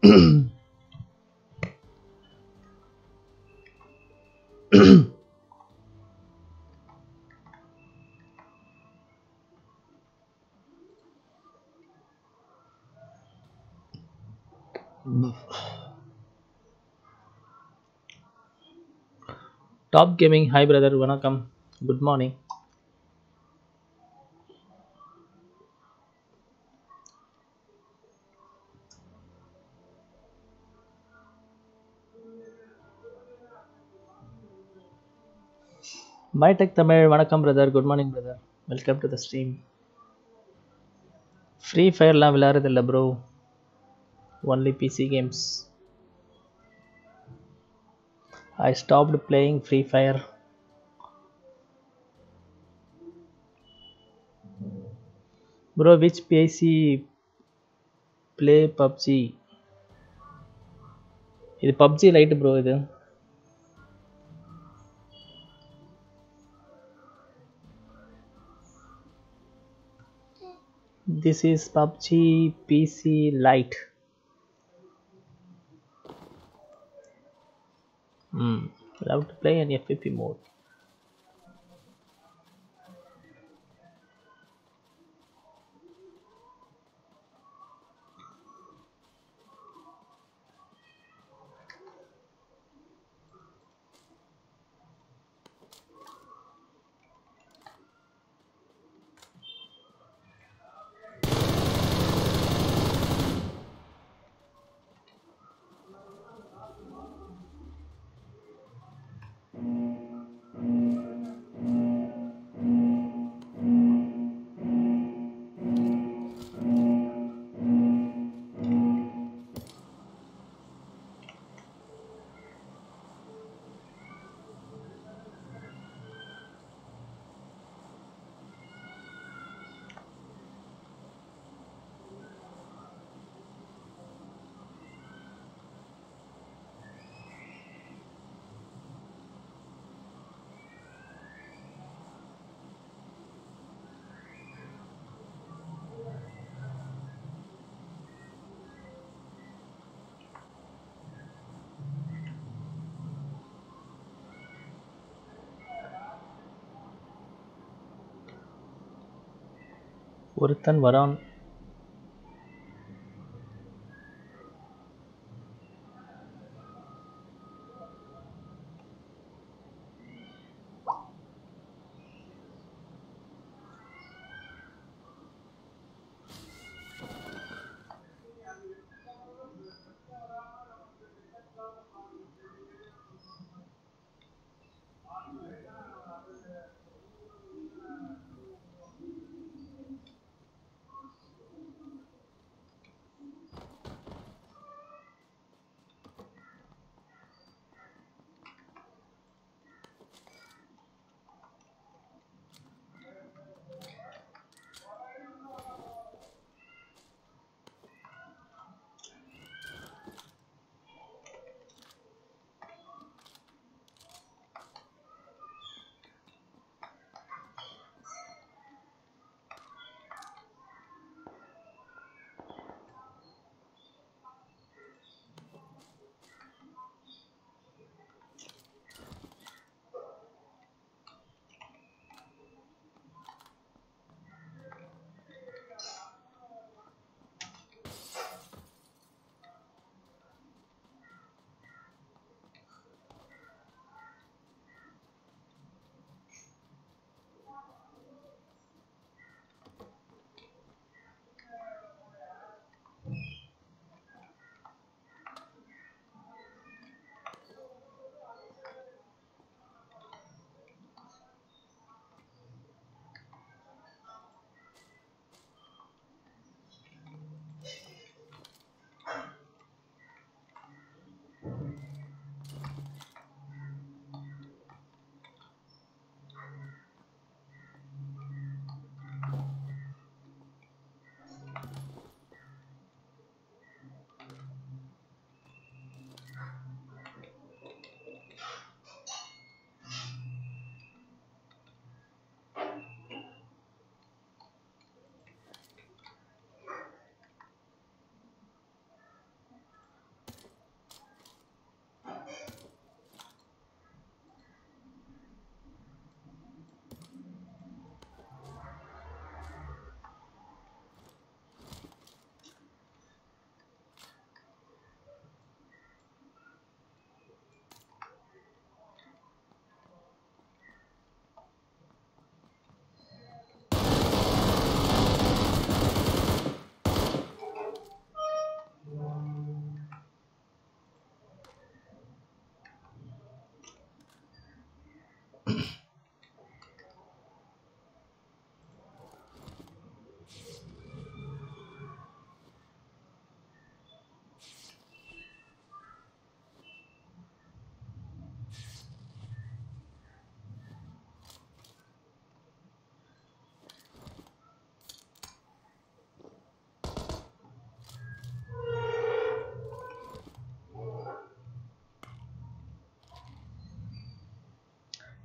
Top Gaming, hi brother, vanakkam, good morning. My Tech Tamil, vanakkam brother, good morning brother, welcome to the stream. Free Fire லாம் விளையாடுறதில்ல bro, only PC games. I stopped playing Free Fire. Bro, which PC play PUBG? இது PUBG Lite bro இது. This is PUBG PC Lite. Love to play in FPP mode. ஒருத்தன் வரான்.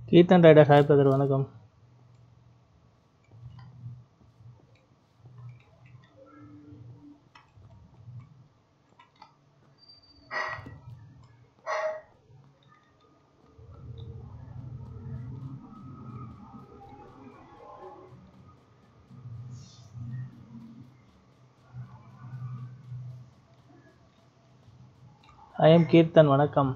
Kirtan rider hi brother வணக்கம். I am kirtan வணக்கம்.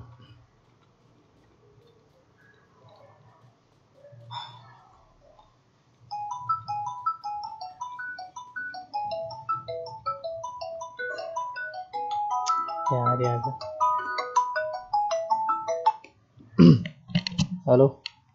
யார் யார்? Hello.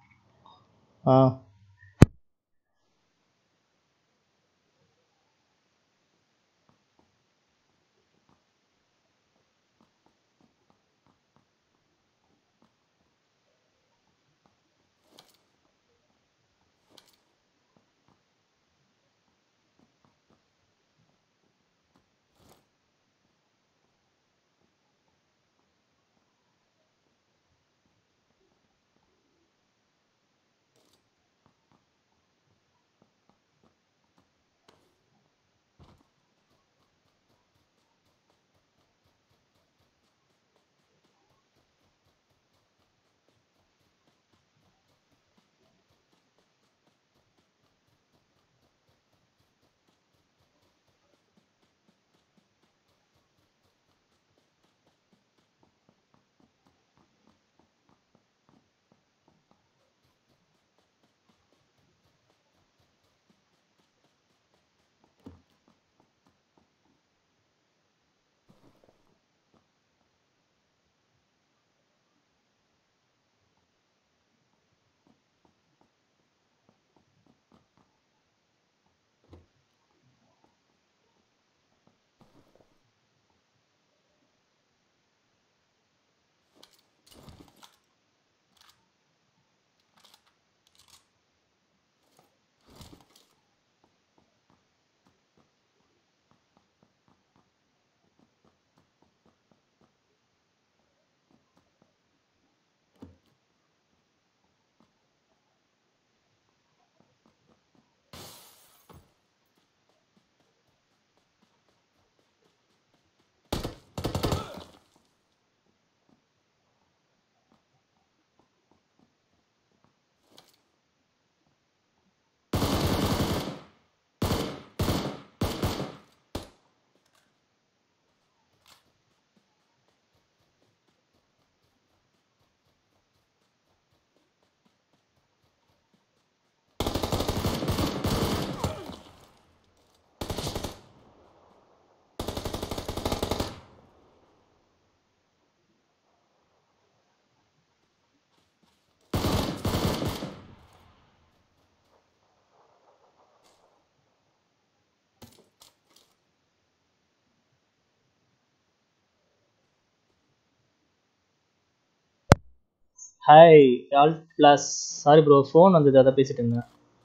Hi all plus. Sorry bro, phone வந்தது, அதை பேசிட்டு இருந்தேன்.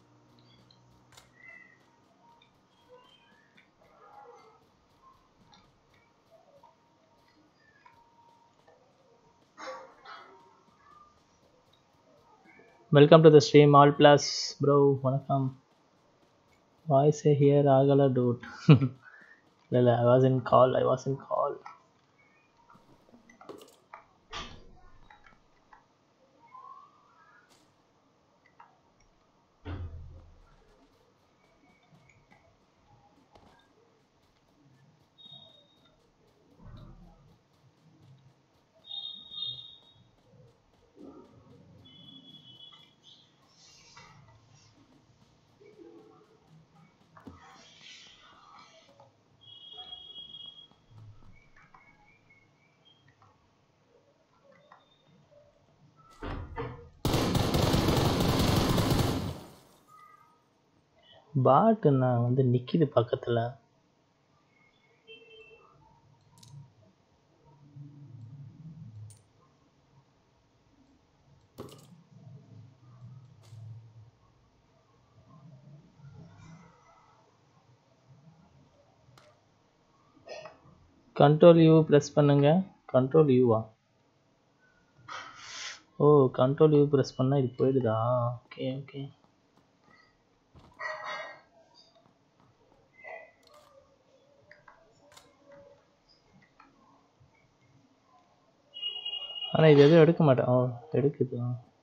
Welcome to the stream all plus bro வணக்கம். வாய்ஸ் ஹியர் ஆகலை டூட். இல்லை ஐ வாஸ் இன் கால். பாட்டு நான் வந்து நிற்கிது பக்கத்தில். கண்ட்ரோல் யூ ப்ரெஸ் பண்ணுங்க. கண்ட்ரோல் யூவா? ஓ கண்ட்ரோல் யூ ப்ரெஸ் பண்ணால் இது போயிடுதா? Okay okay. ஆனால் இது எதுவும் எடுக்க மாட்டேன். ஓ எடுக்குது.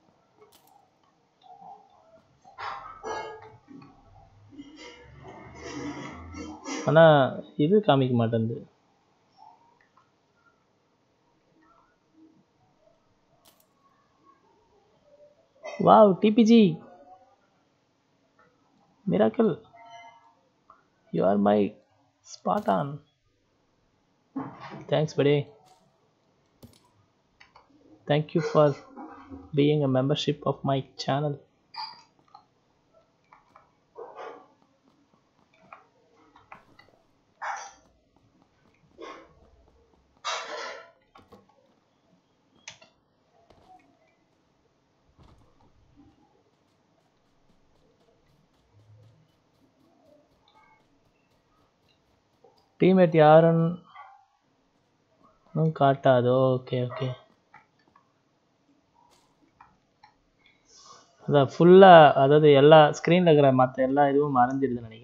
ஆனால் இது காமிக்க மாட்டேங்குது. Wow DPG miracle, you are my spartan. Thanks buddy. Thank you for being a membership of my channel. Teammate யாருன்னு காட்டாதோ? Okay okay. அதான் ஃபுல்லாக, அதாவது எல்லா ஸ்க்ரீனில் இருக்கிற மற்ற எல்லா இதுவும் மறைஞ்சிடுதுன்னு நினைக்கிறேன்.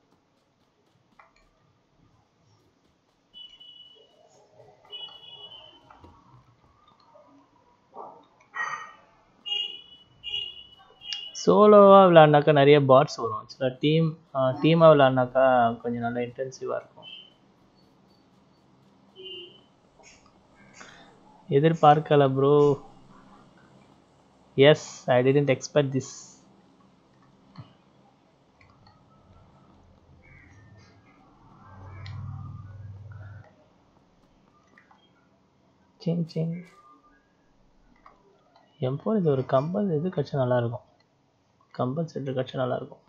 சோலோவாக விளையாடினாக்கா நிறைய பாட்ஸ் வரும். ஆக்சுவலாக டீமாக விளையாடினாக்கா கொஞ்சம் நல்லா இன்டென்சிவாக இருக்கும். எதிர்பார்க்கல bro. Yes, I didn't expect this. சிங் சிங் M4 இது ஒரு கம்பல் இது கட்சி நல்லாயிருக்கும். கம்பல் செட்டு கட்சி நல்லாயிருக்கும்.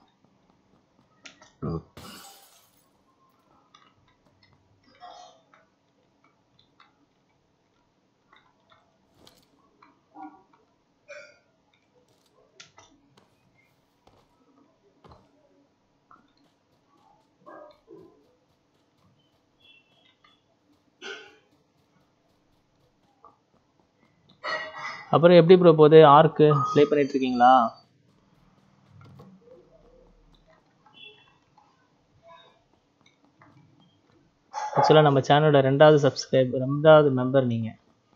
அப்புறம் எப்படி ப்ரோ போகுது? ஆர்க்கு ப்ளே பண்ணிட்டு இருக்கீங்களா? ஆக்சுவலாக நம்ம சேனலோட 2வது மெம்பர் நீங்கள்.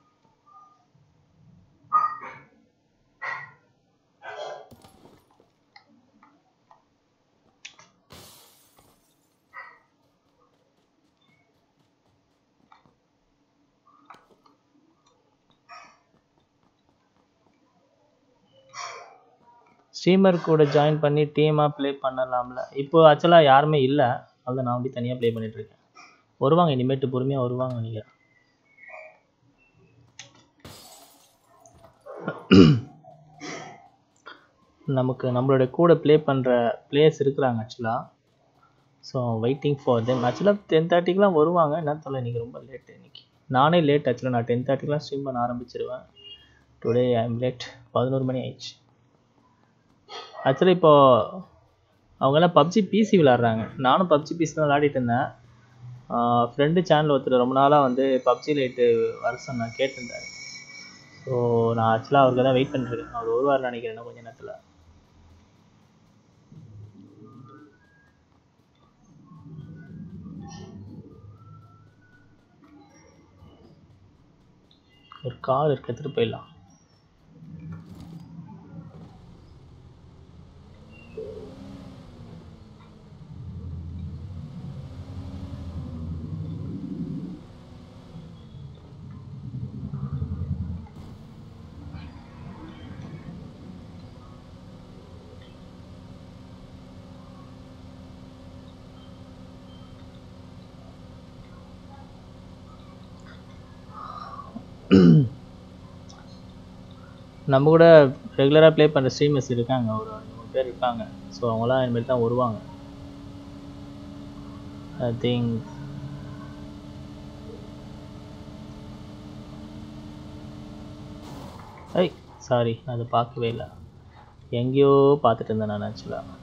ஸ்ட்ரீமர் கூட ஜாயின் பண்ணி டீமாக ப்ளே பண்ணலாம்ல? இப்போது ஆக்சுவலாக யாருமே இல்லை, அதில் நான் அப்படி தனியாக ப்ளே பண்ணிகிட்ருக்கேன். வருவாங்க இனிமேட்டு, பொறுமையாக வருவாங்க நினைக்கிறேன். நம்மளோட கூட ப்ளே பண்ணுற பிளேயர்ஸ் இருக்கிறாங்க ஆக்சுவலாக. So waiting for them. ஆக்சுவலாக 10:30க்குலாம் வருவாங்க. என்ன தெரியல, இன்றைக்கி ரொம்ப லேட்டு. இன்றைக்கி நானே லேட். ஆக்சுவலாக நான் 10:30க்குலாம் ஸ்ட்ரீம் பண்ண ஆரம்பிச்சிருவேன். Today I am late. 11 மணி ஆயிடுச்சு. ஆக்சுவலி இப்போது அவங்கெல்லாம் பப்ஜி பிசி விளாட்றாங்க. நானும் பப்ஜி பிசி தான் விளையாடிட்டு இருந்தேன். ஃப்ரெண்டு சேனல் ஒருத்தர் ரொம்ப நாளாக வந்து பப்ஜி லைட்டு வர சொன்னேன், கேட்டிருந்தார். ஸோ நான் ஆக்சுவலாக அவருக்கு தான் வெயிட் பண்ணிட்டுருக்கேன். அவர் வருவார் நினைக்கிறேன் கொஞ்சம் நேரத்தில். ஒரு கால் இருக்கு, எடுத்துகிட்டு போயிடலாம். நம்ம கூட ரெகுலராக ப்ளே பண்ணுற ஸ்ட்ரீமர்ஸ் இருக்காங்க, ஒரு 3 பேர் இருக்காங்க. ஸோ அவங்களாம் இனிமேல் தான் வருவாங்க. ஐ திங்க் சாரி, நான் அதை பார்க்கவே இல்லை. எங்கேயோ பார்த்துட்டு இருந்தேன் நான் ஆக்சுவலாக.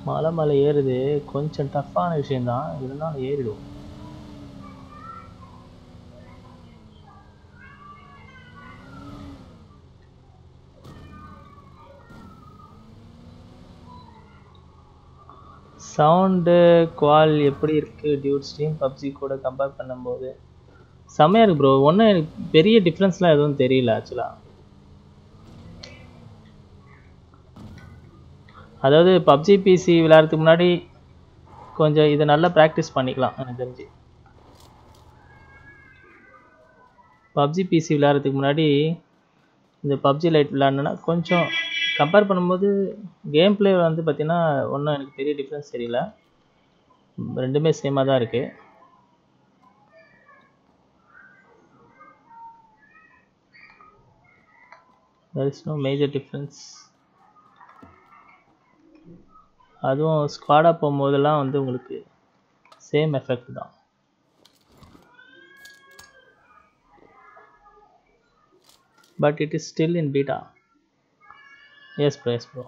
மலை மலை ஏறுது, கொஞ்சம் டஃப்பான விஷயம்தான், இருந்தாலும் ஏறிடும். சவுண்டு குவால் எப்படி இருக்கு டியூட்? ஸ்ட்ரீம் பப்ஜி கூட கம்பேர் பண்ணும்போது செம்மையா இருக்கு ப்ரோ. ஒன்றும் எனக்கு பெரிய டிஃப்ரென்ஸ்லாம் எதுவும் தெரியல ஆக்சுவலாக. அதாவது பப்ஜி பிசி விளையாடுறதுக்கு முன்னாடி கொஞ்சம் இதை நல்லா ப்ராக்டிஸ் பண்ணிக்கலாம் எனக்கு தெரிஞ்சு. பப்ஜி பிசி விளையாடுறதுக்கு முன்னாடி இந்த பப்ஜி லைட் விளையாடணுன்னா கொஞ்சம் கம்பேர் பண்ணும்போது கேம் பிளே வந்து பார்த்தீங்கன்னா ஒன்றும் எனக்கு பெரிய டிஃப்ரென்ஸ் தெரியல, ரெண்டுமே சேமாக தான் இருக்குது. there is no major difference. அதுவும் ஸ்குவாடாக போகும்போதெல்லாம் வந்து உங்களுக்கு சேம் எஃபெக்ட் தான். but it is still in beta. yes bro.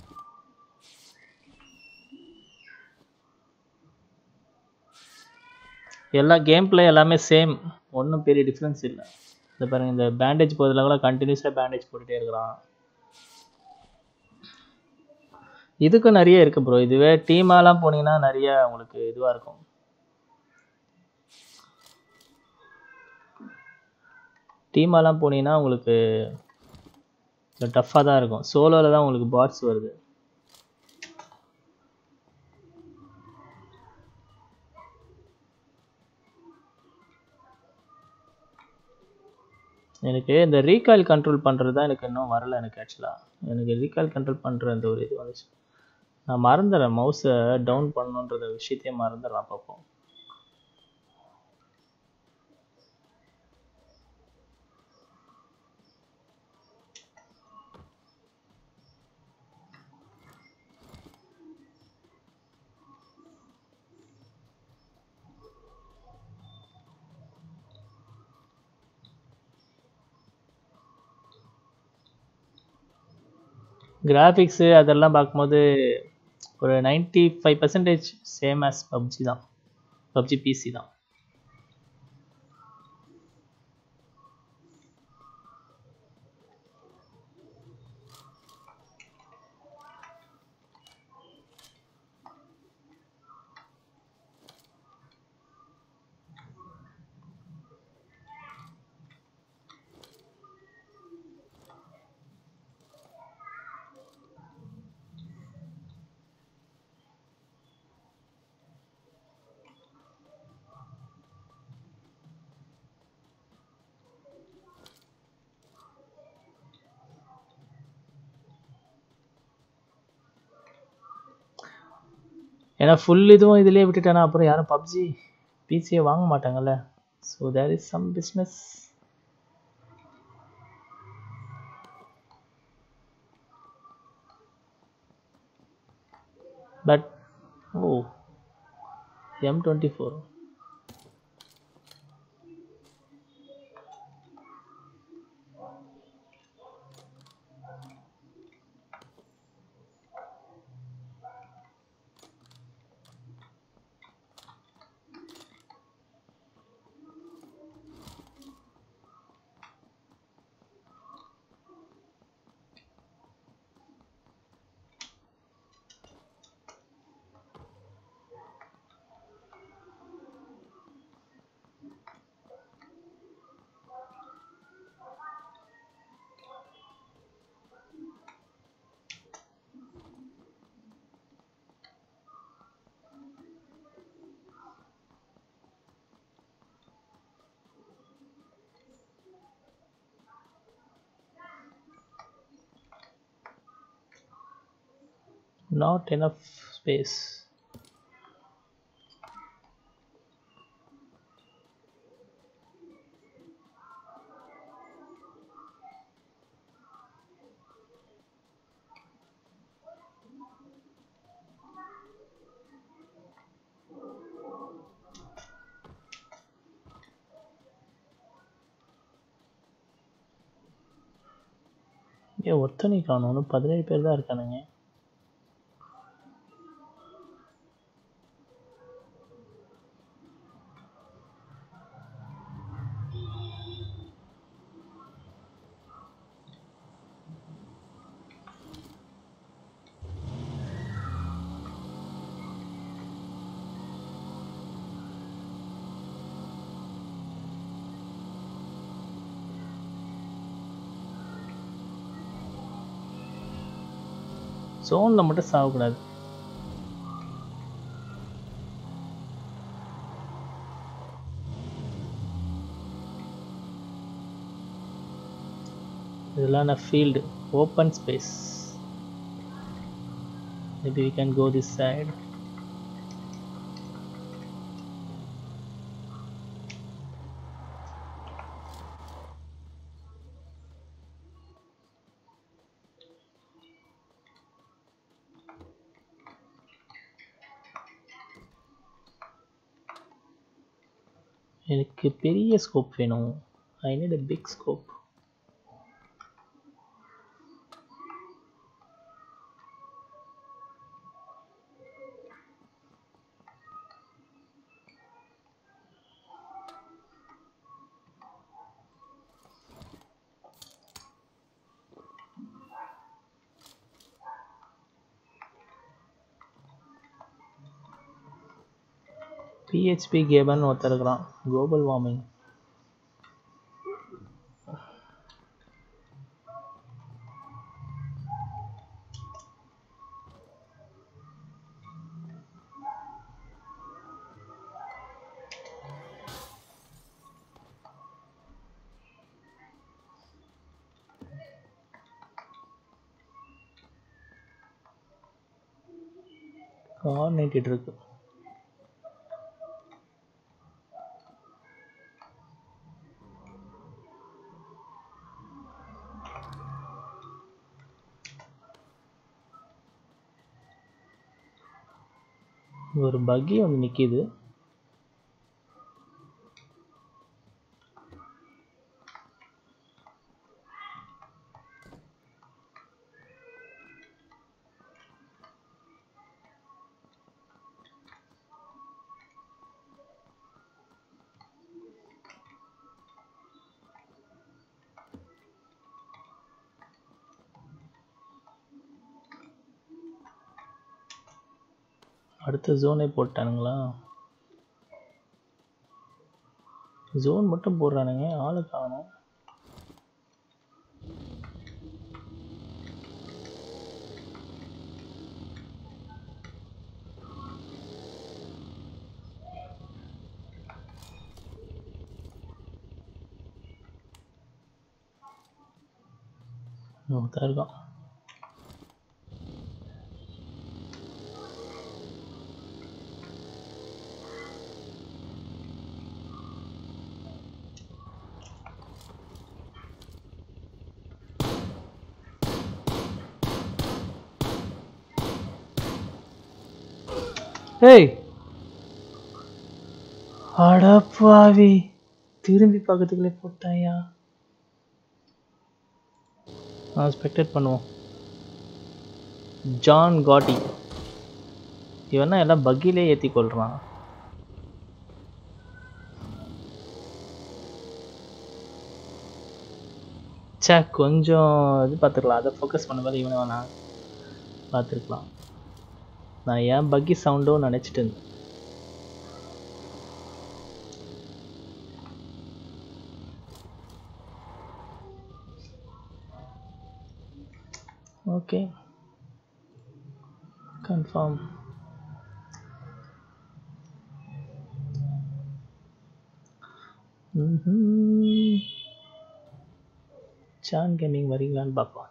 எல்லா கேம் பிளே எல்லாமே சேம், ஒன்றும் பெரிய டிஃப்ரென்ஸ் இல்லை. இந்த பாருங்க, இந்த பேண்டேஜ் போதில் கூட கண்டினியூஸாக பேண்டேஜ் போட்டுகிட்டே இருக்கிறான். இதுக்கும் நிறைய இருக்குது ப்ரோ. இதுவே டீமாலாம் போனீங்கன்னா நிறைய உங்களுக்கு இதுவாக இருக்கும். டீமாலாம் போனீங்கன்னா உங்களுக்கு டஃப்பாக தான் இருக்கும். சோலோவில் தான் உங்களுக்கு பாட்ஸ் வருது. எனக்கு இந்த ரீகால் கண்ட்ரோல் பண்ணுறது தான் எனக்கு இன்னும் வரலை. எனக்கு ஆக்சுவலாக எனக்கு ரீகால் கண்ட்ரோல் பண்ணுற அந்த ஒரு இது வந்துச்சு. நான் மறந்துடுறேன், மவுஸை டவுன் பண்ணணுன்ற விஷயத்தையே மறந்துடுறேன் அப்பப்போ. கிராஃபிக்ஸு அதெல்லாம் பார்க்கும்போது ஒரு 95% சேம் ஆஸ் பப்ஜி தான், பப்ஜி பிசி தான். ஏன்னா ஃபுல் இதுவும் இதிலே விட்டுட்டேன்னா அப்புறம் யாரும் பப்ஜி பிசியை வாங்க மாட்டாங்கல்ல. So there is some business. But oh M24 not enough space. ஒருத்தனை காணும், 17 பேர் தான் இருக்கானுங்க. ஜோனில் மட்டும் சாகக்கூடாது. இதெல்லாம் field, open space. Maybe we can go this side. எனக்கு பெரிய ஸ்கோப் வேணும். I need a big scope. PHP கேபன் ஒருத்தர் இருக்கிறான். Global warming. கார் நீட்டிட்டு இருக்கு. ஒரு பக்கி வந்து நிக்குது. அடுத்த ஜோனே போட்டானுங்களா? ஜோன் மட்டும் போடுறானுங்க, ஆளு காணோம். ஒருத்தன் இருக்கான். ஏய் அடப்பாவி, திரும்பி பக்கத்துக்குள்ளே போட்டாயா? ஸ்பெக்டேட் பண்ணுவோம். ஜான் காட்டி இவனா எல்லாம் பக்கிலே ஏற்றி கொள்றான். சே, கொஞ்சம் இது பார்த்துக்கலாம், அதை ஃபோக்கஸ் பண்ண மாதிரி இவனை வேணா பார்த்துருக்கலாம். நான் ஏன் பக்கி சவுண்டோ நினச்சிட்டு இருந்தேன். Okay, confirm. சான் கேமிங் வரீங்களான்னு பார்ப்போம்.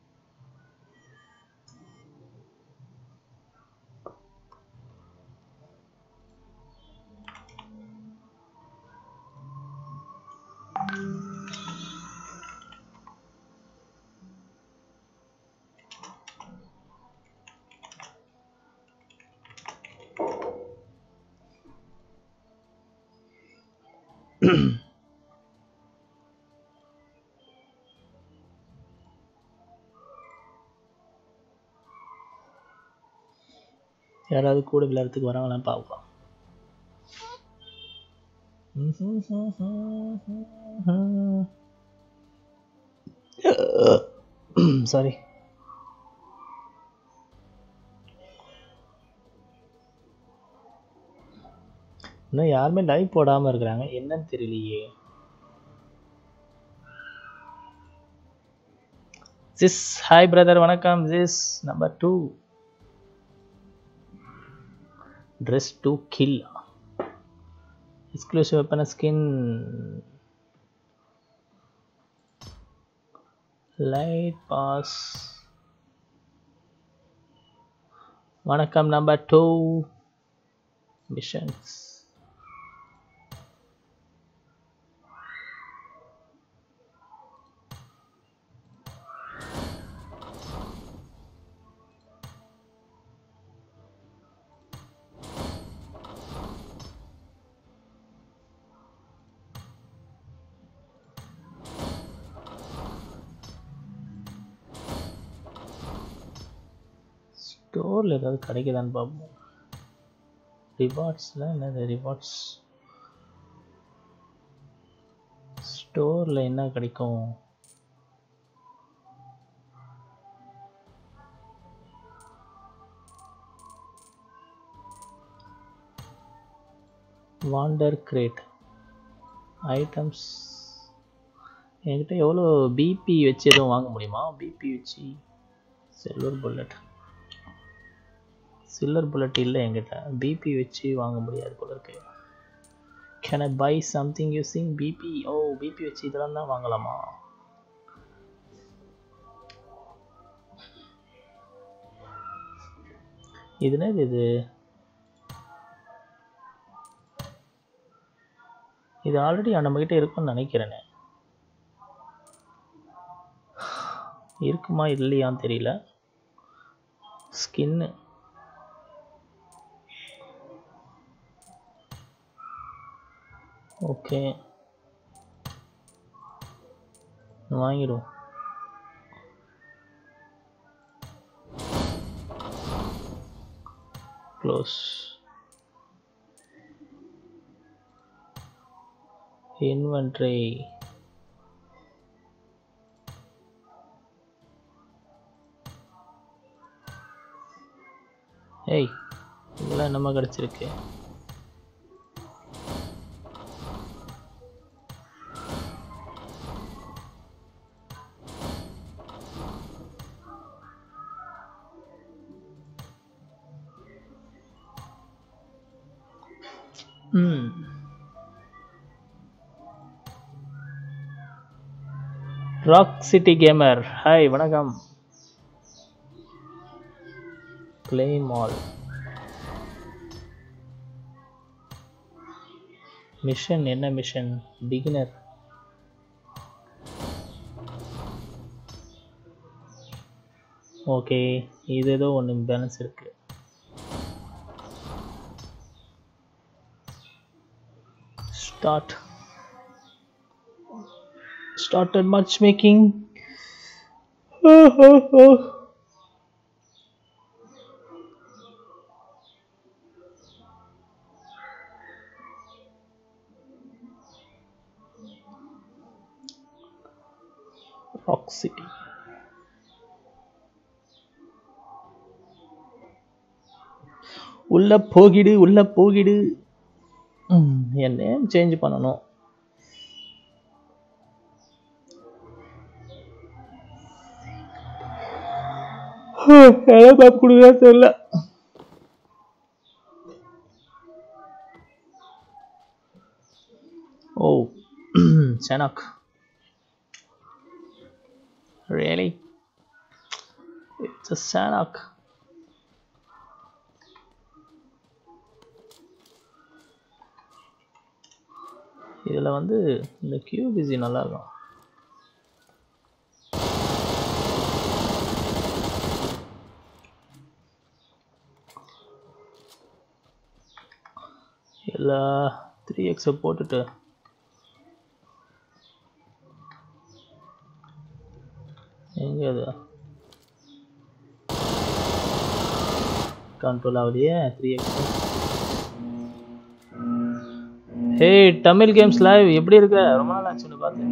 யாராவது கூட விளையாடுறதுக்கு வராங்களான்னு பார்க்கலாம். சாரி. இன்னும் யாருமே லைவ் போடாமல் இருக்கிறாங்க, என்னன்னு தெரியலையே. This hi brother வணக்கம். This number 2 dress to kill exclusive weapon skin light pass வணக்கம் number 2 missions ஸ்டோரில் ஏதாவது கிடைக்குதான்னு பார்ப்போம். ரிவார்ட்ஸில் என்னது ரிவார்ட்ஸ் ஸ்டோரில் என்ன கிடைக்கும்? வாண்டர் கிரேட் ஐட்டம்ஸ் என்கிட்ட எவ்வளோ பிபி வச்சு எதுவும் வாங்க முடியுமா? பிபி வச்சு சில்வர் புல்லட் இல்லை என்கிட்ட. பிபி வச்சு வாங்க முடியாது போல இருக்கு. Can I buy something using BP? Oh BP வச்சு இதெல்லாம் தான் வாங்கலாமா? இதுனா இது ஆல்ரெடி நம்மகிட்ட இருக்குன்னு நினைக்கிறேனே. இருக்குமா இல்லையான்னு தெரியல. ஸ்கின்னு ஓகே வாங்கிடுவோம். க்ளோஸ் இன்வென்ட்ரி ஏய் இதெல்லாம் என்னமா கிடச்சிருக்கு? ராக் சிட்டி கேமர் ஹாய் வணக்கம். ப்ளே மால் மிஷன் என்ன மிஷன்? பிகினர் ஓகே இது ஏதோ ஒன்று பேலன்ஸ் இருக்கு. started matchmaking. Rock City. உள்ள போகிடு என் நேம் சேஞ்ச் பண்ணணும். பாப் கொடுக்க தெரியல. ஓ Sanhok. Really? It's a Sanhok. இதில் வந்து இந்த QBZ நல்லா இருக்கும். எல்லா 3x போட்டுட்டு எங்க அது கண்ட்ரோல் ஆகுலையே 3x. Hey Tamil games live எப்படி இருக்க? ரொம்ப நாள் ஆச்சுன்னு பார்த்தேன்.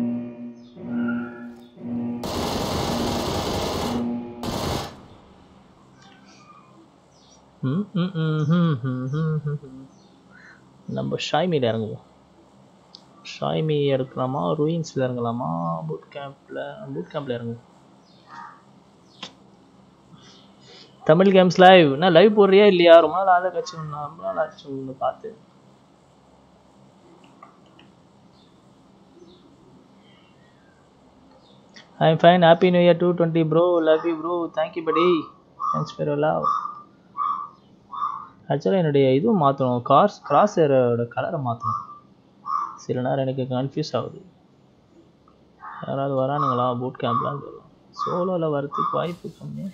நம்ம ஷாய்மியில் இறங்குவோம். ஷாய்மி இறக்கலாமா ரூயின்ஸில் இறங்கலாமா? பூட் கேம்பில் இறங்குவோம். தமிழ் கேம்ஸ் லைவ் என்ன லைவ் போடுறியா இல்லையா? ரொம்ப நாள் ஆளை கட்சி ரொம்ப நாள் ஆச்சு ஒன்று பார்த்து. I'm fine. Happy New Year 220 bro. Love you bro. Thank you buddy. Thanks for your love. ஆக்சுவலாக என்னுடைய இதுவும் மாற்றணும், கிராஸ் ஏரோட கலரை மாற்றணும். சில நேரம் எனக்கு கன்ஃபியூஸ் ஆகுது. யாராவது வரானுங்களா பூட் கேம்ப்லாம் சொல்லலாம். சோலோவில் வரத்துக்கு வாய்ப்பு கம்மி.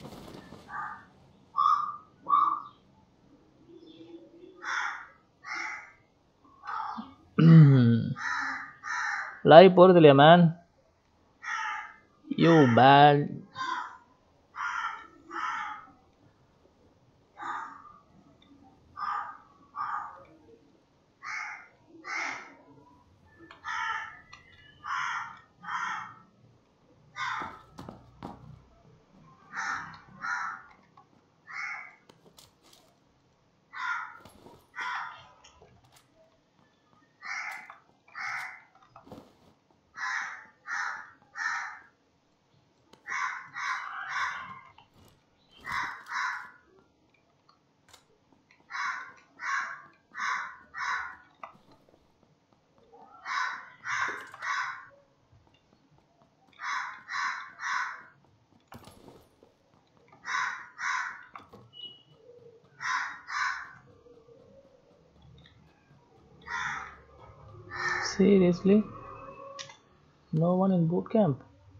லைவ் போகிறது இல்லையா man? You bad. Seriously? No one in boot camp?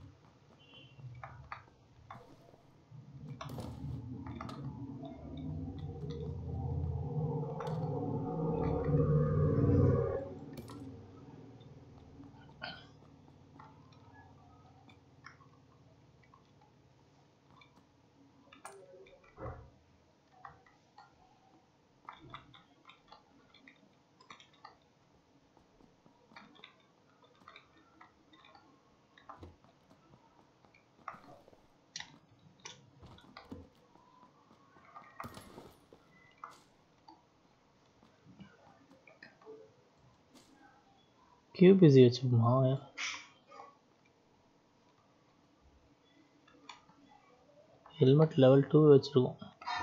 QBZ வச்சுப்போமா? ஹெல்மெட் லெவல் 2 வச்சுருக்கோம்.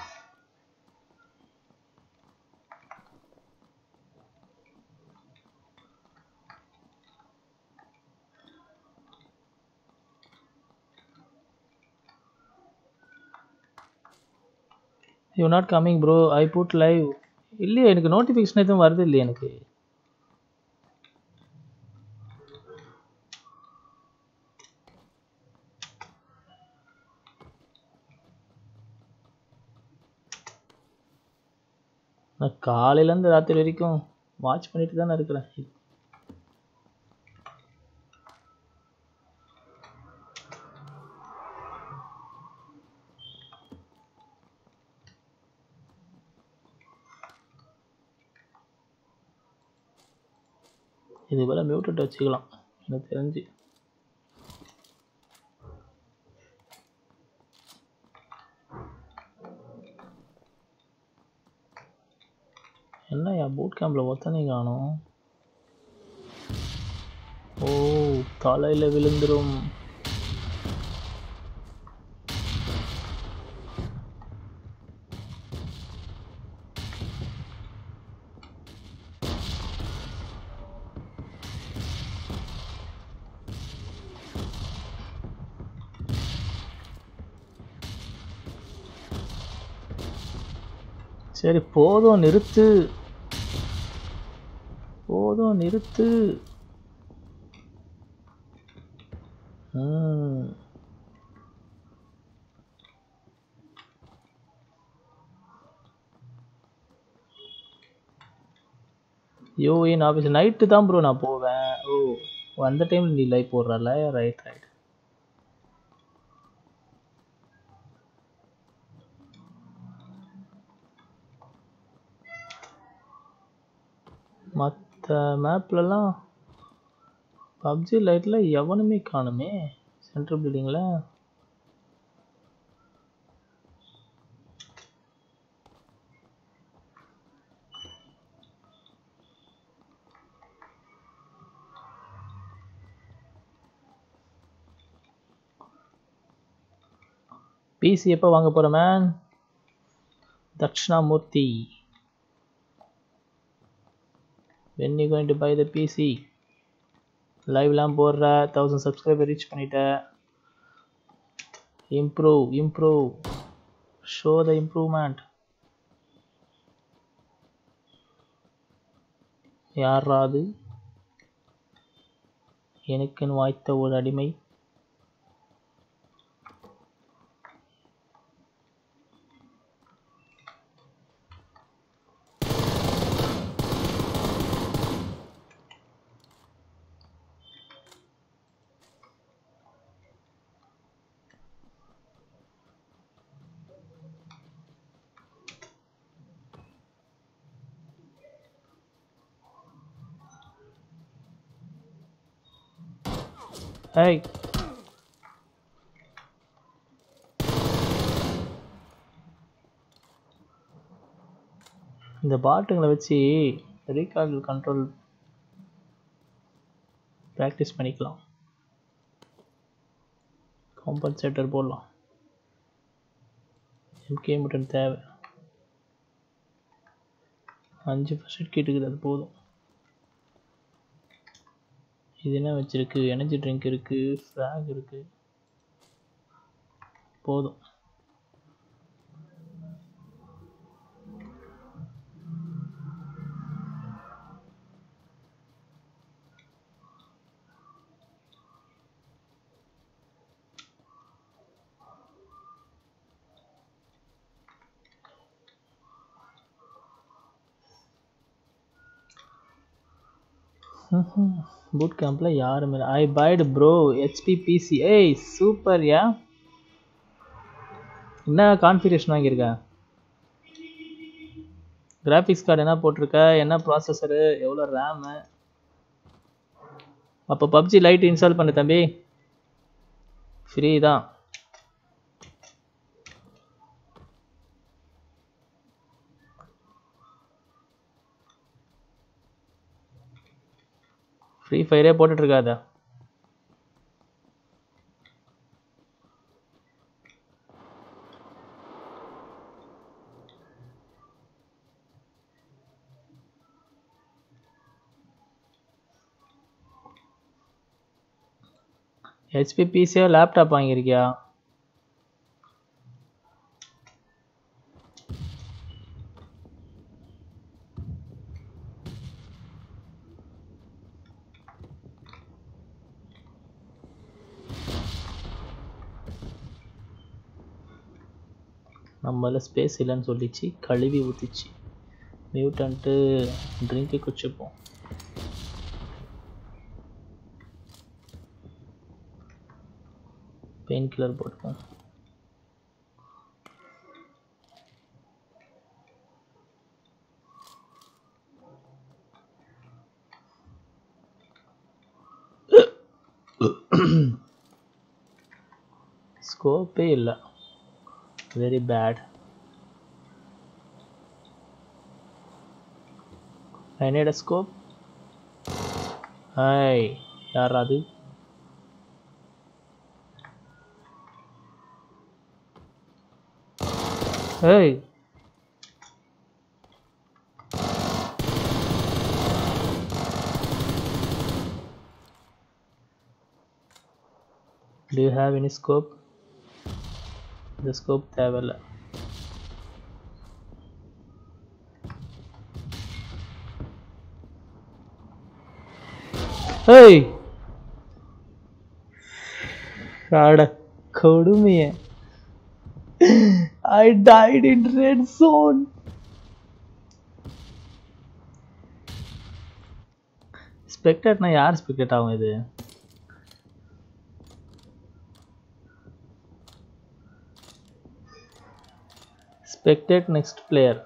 You not coming bro. I put live. இல்லையே, எனக்கு நோட்டிஃபிகேஷன் எதுவும் வருது இல்லையே எனக்கு. நான் காலையிலேருந்து ராத்திரி வரைக்கும் வாட்ச் பண்ணிட்டு தானே இருக்கிறேன். இது போல் மியூட்டட் வச்சுக்கலாம் எனக்கு தெரிஞ்சு. என்னையா பூட் கேம்பில் ஒத்தனை காணும்? ஓ, தலையில் விழுந்துரும். சரி போதும், நிறுத்து போதும், நிறுத்து. யோயின் ஆஃபீஸ் நைட்டு தான் ப்ரோ நான் போவேன். ஓ, அந்த டைமில் நீ லைவ் போடுறல? Right right. மற்ற மேப்லலாம் பப்ஜி லைட்டில் எவனுமே காணுமே சென்ட்ரல் பில்டிங்கில். பிசி எப்போ வாங்க போகிற man? Dakshinamurthy. When you going to buy the PC? Live லாம் போடுற 1000 subscriber reach பண்ணிட்ட. Improve. Show the improvement. யாரா அது? எனக்குன்னு வாய்த்த ஒரு அடிமை. Hey. இந்த பாட்டுங்களை வச்சு ரீகால் கண்ட்ரோல் ப்ராக்டிஸ் பண்ணிக்கலாம். காம்பன்சேட்டர் போடலாம். எம்கே மட்டும் தேவை. 5% கிட்டுக்குது, அது போதும். இது என்ன வச்சிருக்கு? எனர்ஜி ட்ரிங்க் இருக்கு, ஃப்ராக் இருக்கு, போதும். பூட் கேம்ப்ல யாரும் இல்லை. I bought bro HP PC. ஏய் சூப்பர் யா. என்ன கான்ஃபிகரேஷன் வாங்கியிருக்க? கிராஃபிக்ஸ் கார்டு என்ன போட்டிருக்க? என்ன ப்ராசஸரு? எவ்வளோ ரேமு? அப்போ பப்ஜி லைட் இன்ஸ்டால் பண்ணு தம்பி, ஃப்ரீ தான். ஃப்ரீ ஃபயரே போட்டுட்ருக்காத. ஹெச்பி பிசியோ லேப்டாப் வாங்கியிருக்கியா? நம்மள ஸ்பேஸ் இல்லைன்னு சொல்லிச்சு, கழுவி ஊற்றிச்சு. மியூட்டன்ட்டு ட்ரிங்க்கு குடிச்சுப்போம். பெயின் கில்லர் போட்டுப்போம். ஸ்கோப்பே இல்லை, very bad. I need a scope. Hey, யாரா அது? Hey. Do you have any scope? The scope தேவையில்ல. Hey. அட கொடுமையே. I died in red zone. ஸ்பெக்டேட்னா யார் ஸ்பெக்டேட் ஆகும் இது? Spectate next player.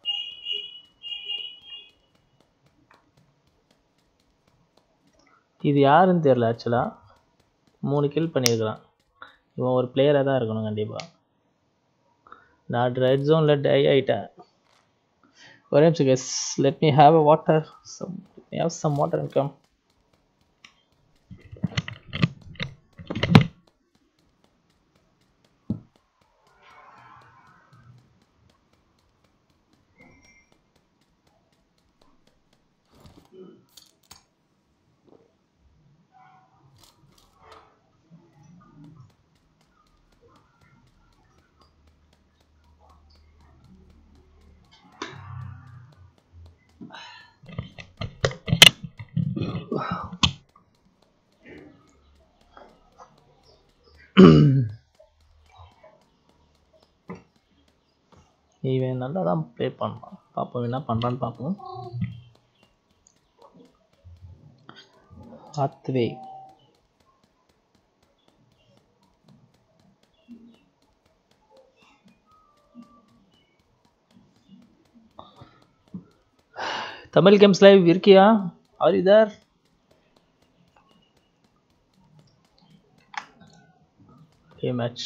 இது யாருன்னு தெரியல ஆக்சுவலா. 3 கில் பண்ணியிருக்கிறான். இவன் ஒரு பிளேயராக தான் இருக்கணும் கண்டிப்பாக. நான் ரெட் ஜோனில் டை ஆகிட்டேன். ஒரே நிமிஷம் guys, let me have a water. Let me have some water and come. இவன் நல்லா தான் ப்ளே பண்ணான். பார்ப்போம் என்ன பண்ணுறான்னு பார்ப்போம். ஹாத்வே தமிழ் கேம்ஸ் லைவ் இருக்கியா? Are you there? A match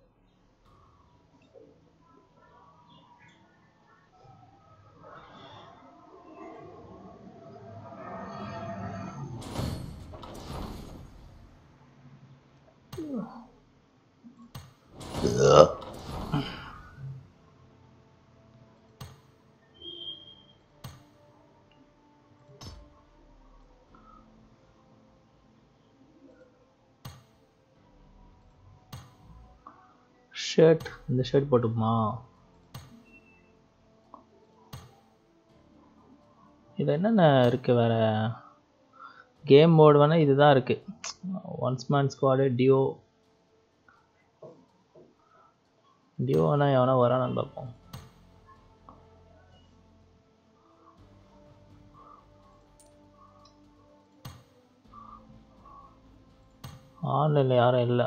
shirt, இந்த ஷர்ட் போட்டுக்குமா? இதில் என்னென்ன இருக்குது வேறு? கேம் மோட் வேணால் இதுதான் இருக்குது. ஒன்ஸ் மேன் ஸ்குவாடு, டியோ வேணால் எவனா வரானான்னு பார்ப்போம். ஆன்லைனில் யாரும் இல்லை.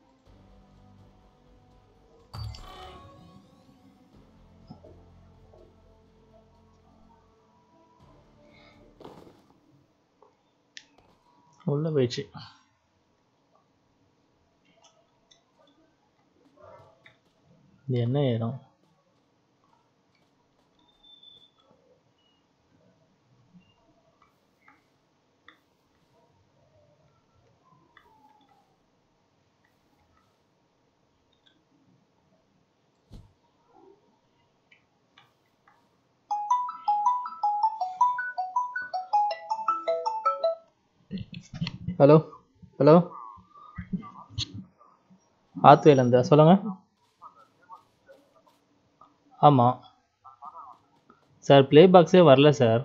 உள்ள போயிடுச்சு. இது என்ன இடம்? ஹலோ ஹலோ, ஆத்வேலேருந்து சொல்லுங்கள். ஆமாம் சார், ப்ளே பாக்ஸே வரல சார்.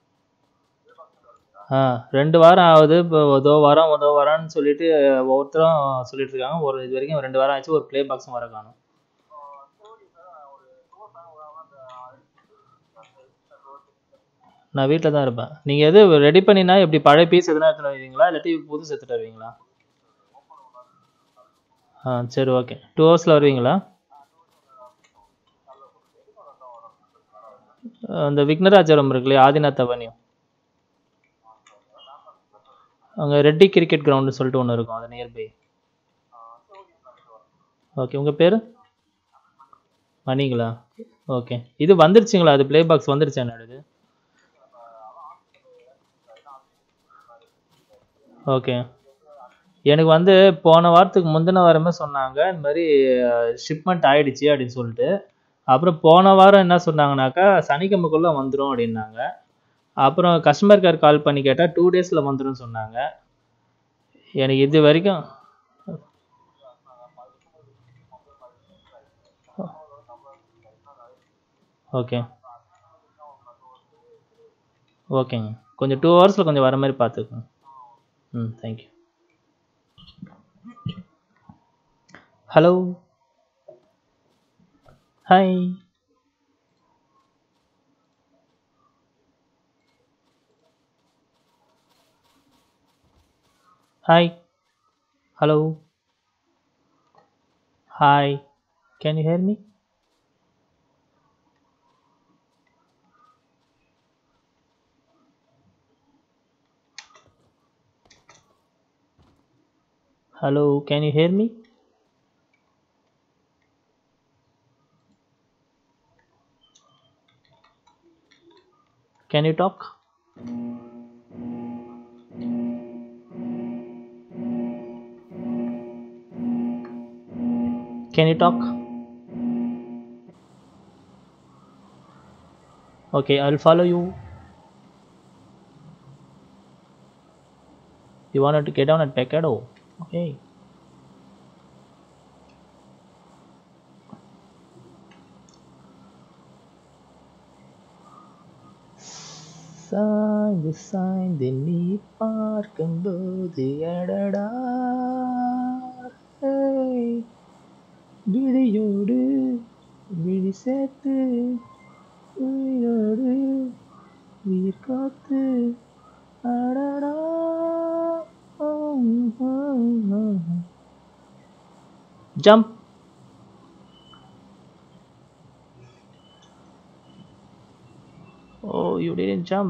2 வாரம் ஆகுது. இப்போ உதோ வரான்னு சொல்லிட்டு ஒவ்வொருத்தரும் சொல்லிட்டு இருக்காங்க. இது வரைக்கும் 2 வாரம் ஆச்சு, ஒரு ப்ளே பாக்ஸும் வர காணும். நான் வீட்டில் தான் இருப்பேன். நீங்கள் எது ரெடி பண்ணினா எப்படி பழைய பீஸ் எதுனா எடுத்துகிட்டு வருவீங்களா, இல்லாட்டி புதுசு எடுத்துகிட்டு வருவீங்களா? சரி ஓகே. 2 ஹவர்ஸில் வருவீங்களா? அந்த விக்னராஜபுரம் இருக்கு இல்லையா, ஆதிநாத் அவென்யூ, அங்கே ரெட்டி கிரிக்கெட் கிரவுண்டுன்னு சொல்லிட்டு ஒன்று இருக்கும், அது நியர்பை. ஓகே, உங்கள் பேர்? மணிங்களா? ஓகே. இது வந்துருச்சுங்களா? அது ப்ளே பாக்ஸ் வந்துருச்சா என்னோடது? ஓகே. எனக்கு போன வாரத்துக்கு முந்தின வாரமே சொன்னாங்க இந்த மாதிரி ஷிப்மெண்ட் ஆயிடுச்சு அப்படின்னு சொல்லிட்டு. அப்புறம் போன வாரம் என்ன சொன்னாங்கனாக்கா சனிக்கிழமைக்குள்ளே வந்துடும் அப்படின்னாங்க. அப்புறம் கஸ்டமர் கேர் கால் பண்ணி கேட்டால் 2 டேஸில் வந்துடும் சொன்னாங்க. எனக்கு இது வரைக்கும் ஓகே ஓகேங்க. கொஞ்சம் 2 ஹவர்ஸில் கொஞ்சம் வர மாதிரி பார்த்துக்கோங்க. Thank you. Hello, hi. Hi, hello, hi, can you hear me? Hello, can you hear me? Can you talk? Can you talk? Okay, I'll follow you. You wanted to get down at Pecado? Okay. சாய்ந்து நீ பார்க்கும்போது எடடா சேர்த்து உயிரோடு உயிர் காத்து அடடா. Jump. Oh, you didn't jump.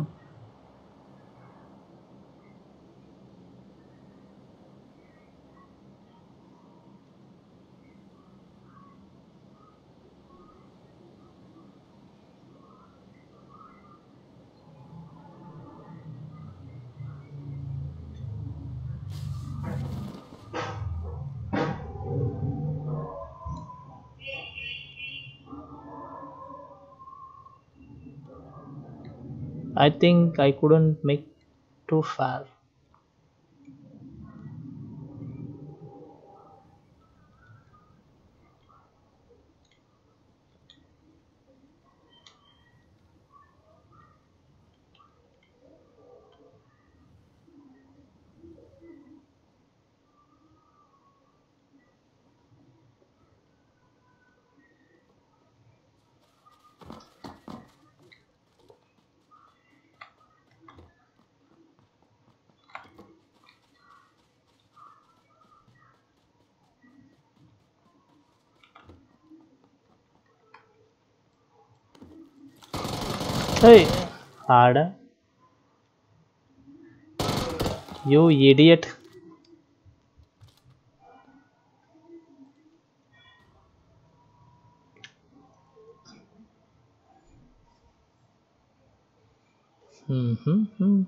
I think I couldn't make too far. Hey, Ada, you idiot. Mm-hmm.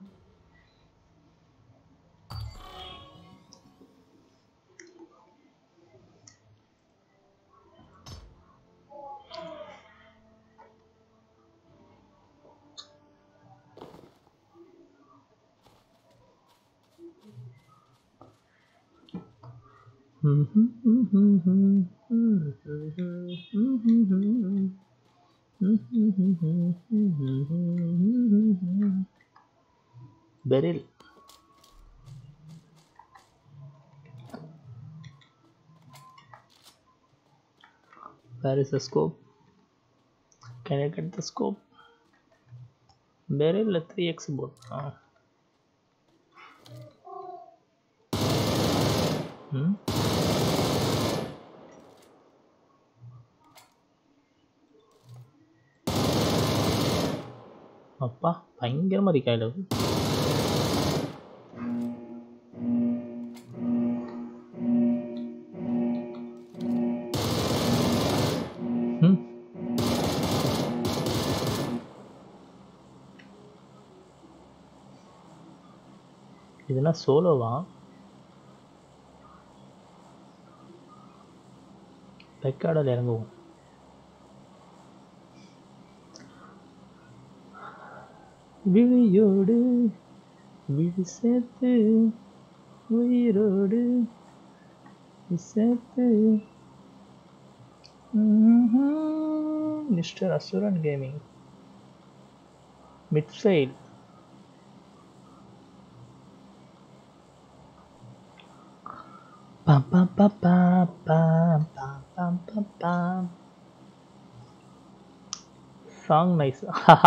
Beryl. Where is the scope? Can I get the scope? Beryl 3x board. அப்பா பயங்கரமா இருக்காயில. இதுனா சோலோவா? ரெக்கார்டில் இறங்குவோம். விழியோடு விழி சேர்த்து உயிரோடு சேர்த்து. மிஸ்டர் அசுரன் கேமிங் மிட்ஃபைல். Pam pam pam pam pam pam pam pam pam. Song nice.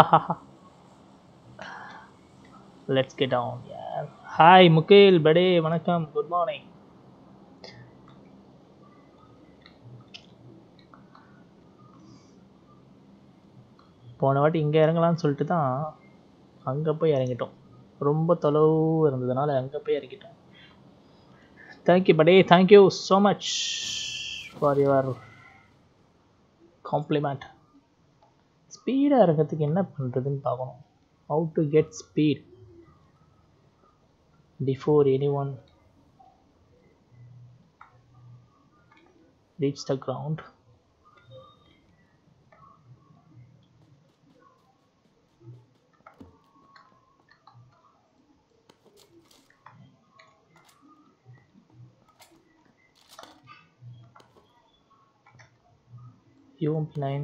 Let's get on. Yeah. Hi Mukil, bade, vanakkam, good morning. போன வாட்டி இங்கே இறங்கலாம்னு சொல்லிட்டு தான் அங்கே போய் இறங்கிட்டோம். ரொம்ப தொலைவு இருந்ததுனால அங்கே போய் இறங்கிட்டோம். Thank you buddy, thank you so much for your compliment. ஸ்பீடாக இருக்கிறதுக்கு என்ன பண்ணுறதுன்னு பார்க்கணும். How to get speed before anyone reach the ground. UMP9.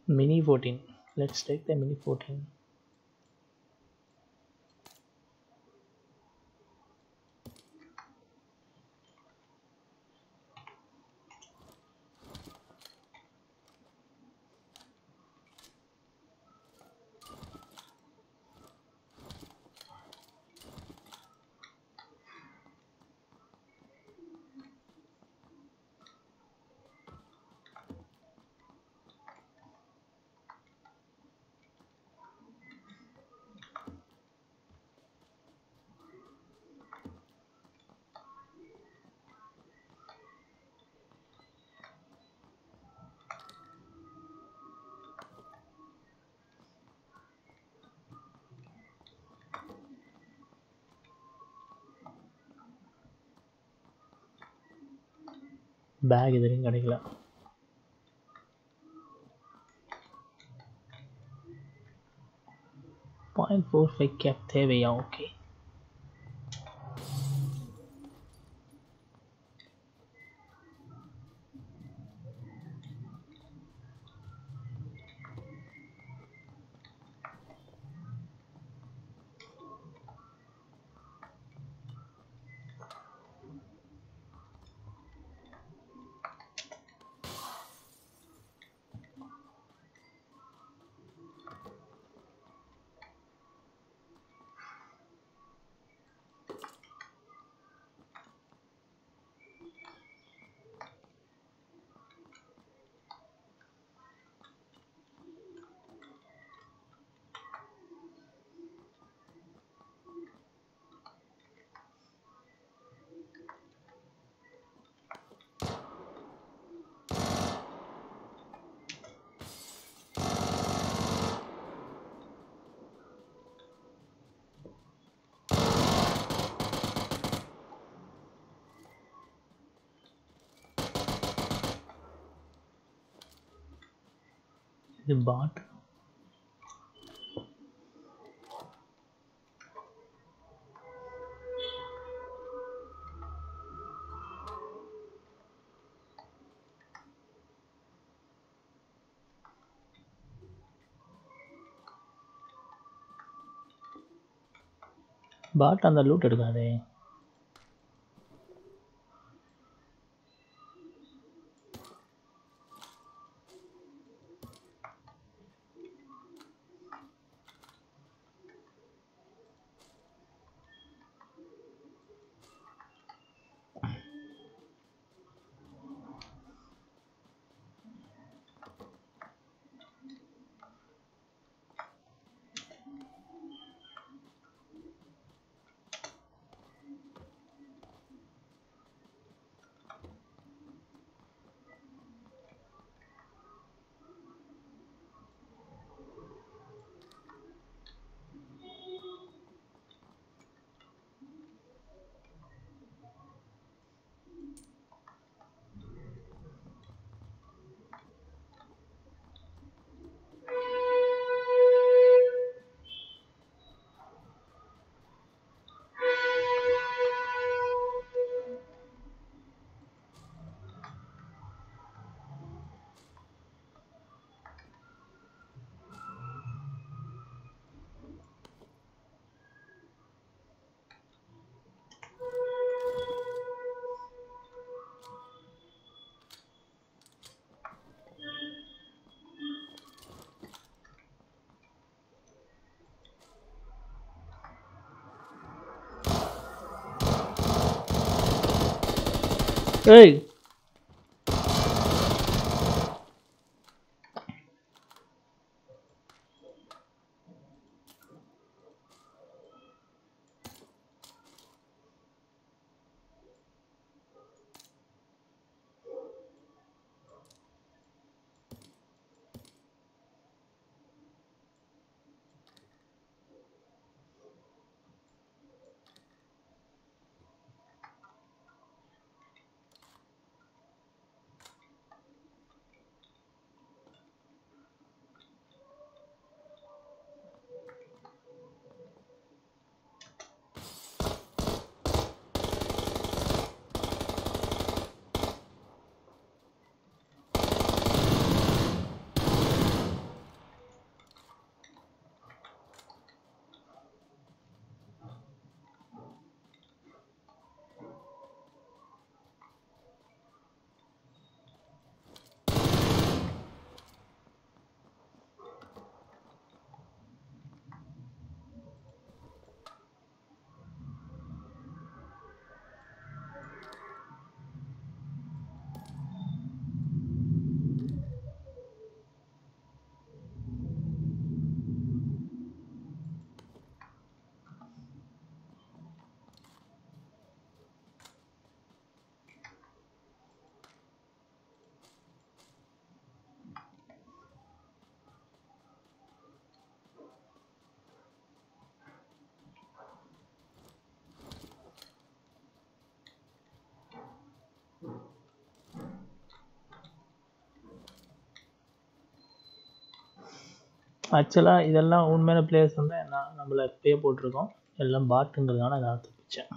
Mini 14. Let's take the Mini 14. Bag இதுலையும் கிடைக்கல. 0.45 கேப் தேவையா? ஓகே. இது பாட். பாட் அந்த லூட் எடுக்காதே. ஏய் ஆக்சுவலாக இதெல்லாம் உண்மையான பிளேயர்ஸ் வந்து நம்மளை பே போட்டிருக்கோம், எல்லாம் பாட்டுங்கிறதுனால நான் தப்பிச்சேன்.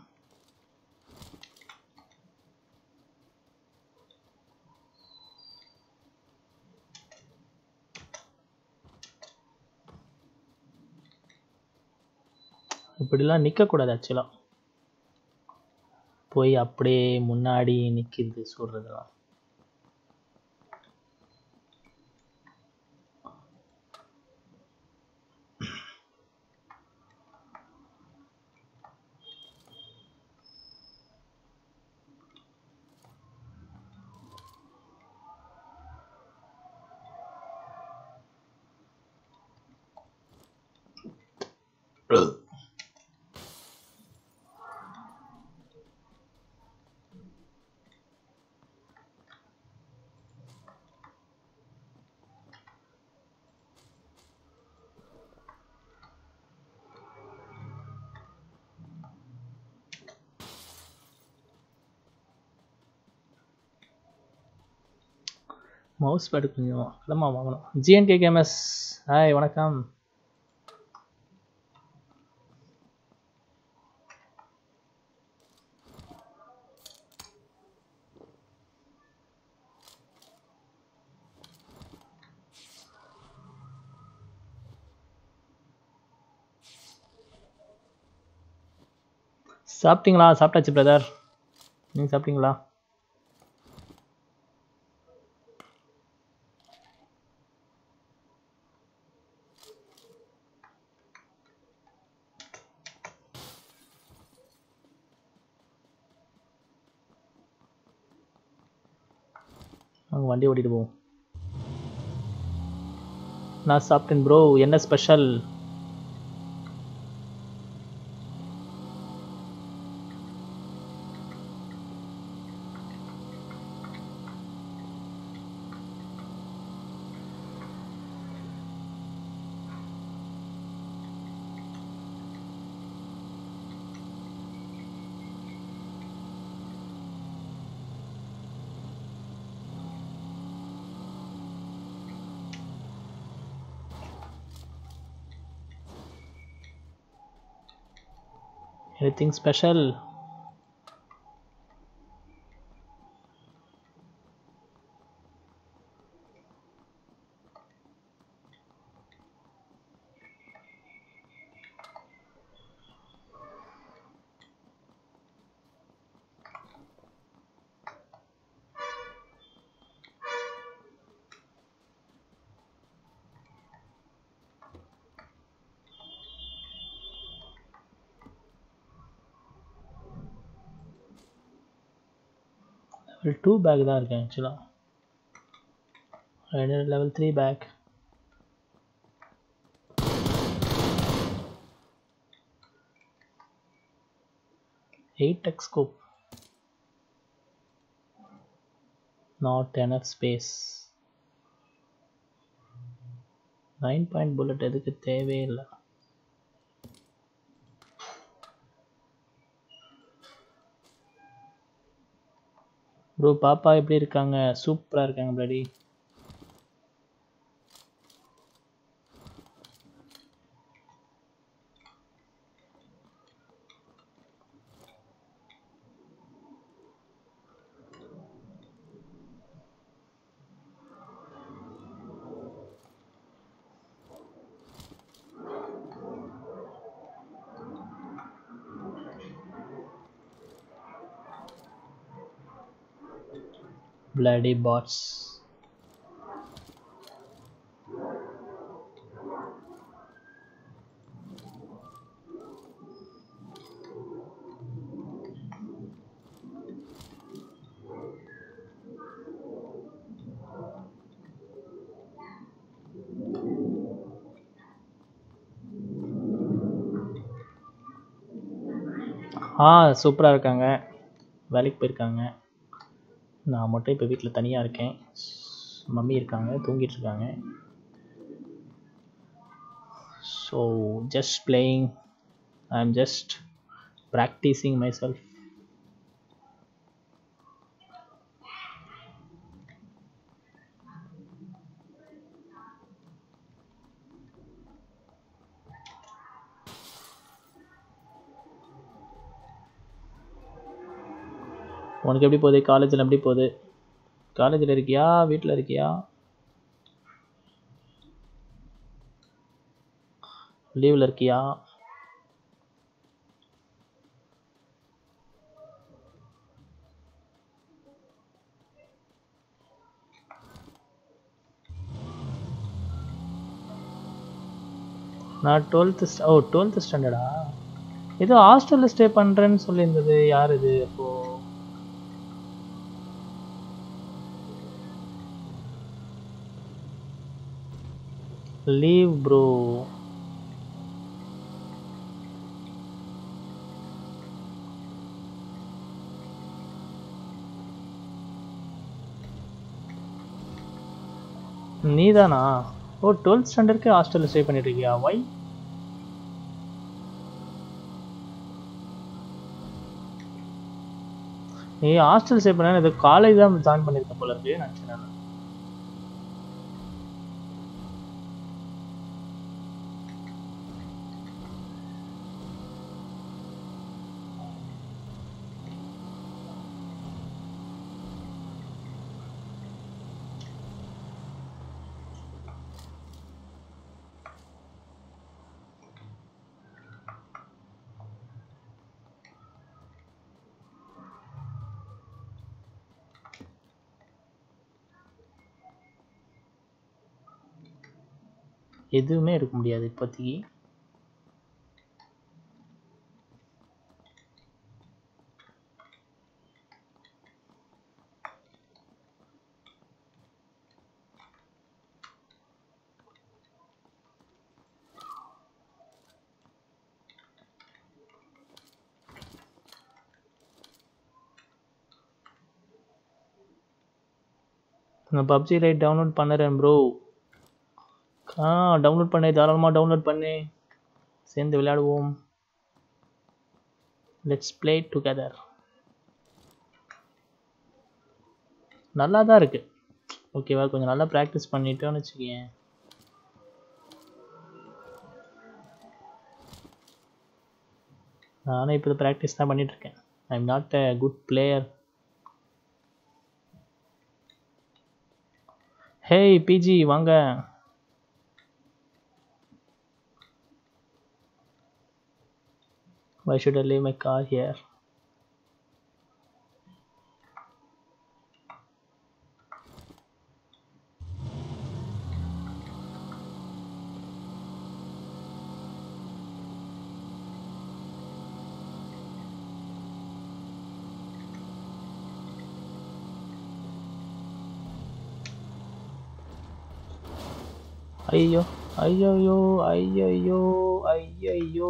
இப்படிலாம் நிற்கக்கூடாது ஆக்சுவலாக, போய் அப்படியே முன்னாடி நிற்கிது சொல்கிறதுலாம். மவுஸ் பேடு கொஞ்சம் கிளம்ப வாங்கணும். ஜிஎன்கே கேமஸ், ஹாய் வணக்கம். சாப்பிட்டீங்களா? சாப்பிட்டாச்சு பிரதர், நீங்கள் சாப்பிட்டீங்களா? அவங்க வண்டி ஓட்டிட்டு போவோம். நான் சாப்பிட்டேன் ப்ரோ. என்ன special? Anything special? level 2 bag தான் இருக்கேன் ஆக்சுவலாக. Level 3 bag. Eight x scope. Not enough space. 9 point bullet எதுக்கு தேவையில்லை. ப்ரோ பாப்பா எப்படி இருக்காங்க? சூப்பராக இருக்காங்க ப்ளடி. Bloody bots. சூப்பராக இருக்காங்க, வேலைக்கு போயிருக்காங்க. நான் மட்டும் இப்போ வீட்டில் தனியாக இருக்கேன். மம்மி இருக்காங்க, தூங்கிட்டு இருக்காங்க. So just playing, I am just practising myself. உனக்கு எப்படி போகுது? காலேஜில் எப்படி போகுது? காலேஜில் இருக்கியா வீட்டில் இருக்கியா? லீவில் இருக்கியா? நான் 12th ஸ்டாண்டர்டா? ஏதோ ஹாஸ்டலில் ஸ்டே பண்ணுறேன்னு சொல்லியிருந்தது. யார் இது? அப்போ லீவ் ப்ரோ. நீதானா? ஓ 12th ஸ்டாண்டர்டுக்கு ஹாஸ்டலில் ஸ்டே பண்ணிட்டு இருக்கியா? வை? நீ ஹாஸ்டல் ஸ்டே பண்ண இது காலேஜ் தான் ஜாயின் பண்ணியிருக்க போல இருக்கு நினச்சேன் நான். எதுவுமே எடுக்க முடியாது இப்போதைக்கு. நான் பப்ஜி ரைட் டவுன்லோட் பண்ணுறேன் ப்ரோ. டவுன்லோட் பண்ணு, தாராளமாக டவுன்லோட் பண்ணு, சேர்ந்து விளையாடுவோம். Let's play together. நல்லா தான் இருக்குது. ஓகேவா? கொஞ்சம் நல்லா ப்ராக்டிஸ் பண்ணிட்டோன்னு வச்சுக்கேன். நானும் இப்போ ப்ராக்டிஸ் தான் பண்ணிகிட்ருக்கேன். I am not a good player. Hey பிஜி வாங்க. Why should I leave my car here? ஐயோ ஐயோ ஐயோ ஐயோ.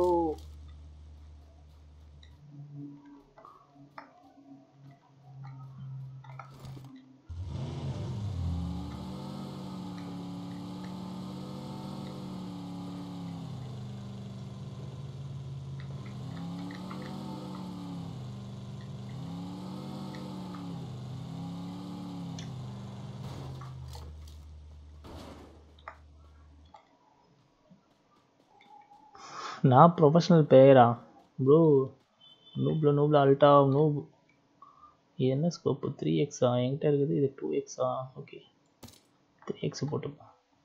நான் ப்ரொஃபஷனல் பிளேயரா ப்ரோ? நூப்ல அல்ட்டா நூப். என்ன ஸ்கோப்பு? 3x என்கிட்ட இருக்குது. இது 2x. ஓகே 3x போட்டுப்போம்.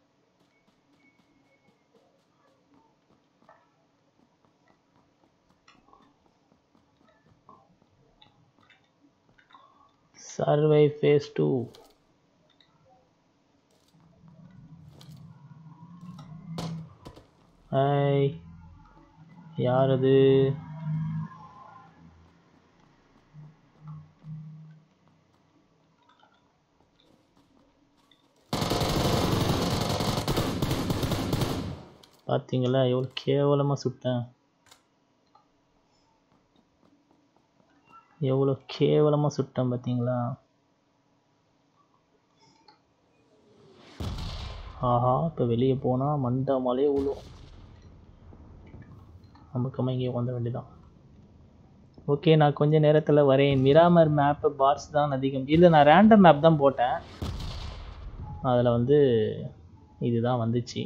சர்வை phase 2. ஹாய், யார் அது? பார்த்தீங்களா எவ்வளோ கேவலமாக சுட்டேன்? எவ்வளோ கேவலமாக சுட்டேன் பார்த்தீங்களா? ஆஹா, இப்போ வெளியே போனால் மண்டை மலையே விழும். நமக்கு இங்கே வந்த வேண்டியதான். ஓகே, நான் கொஞ்சம் நேரத்தில் வரேன். மிராமர் மேப்பு பார்ஸ் தான் அதிகம். இல்லை, நான் ரேண்டம் மேப் தான் போட்டேன். அதில் வந்து இதுதான் வந்துச்சு.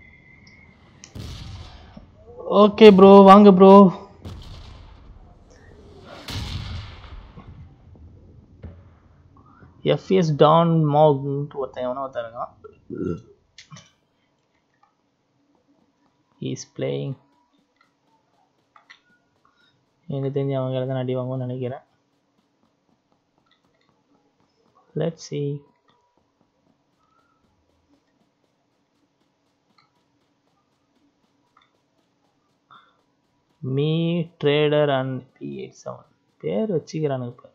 ஓகே ப்ரோ, வாங்க ப்ரோ. எஃப்எஸ் டான் மாக்ன்ட்டு ஒருத்தன் இருக்கான். Is playing. எனக்கு தெரிஞ்சு அவங்க தான் அடி வாங்குவோம்னு நினைக்கிறேன். Let's see. Me trader and P87 பேர் வச்சுக்கிறானுங்க இப்போ.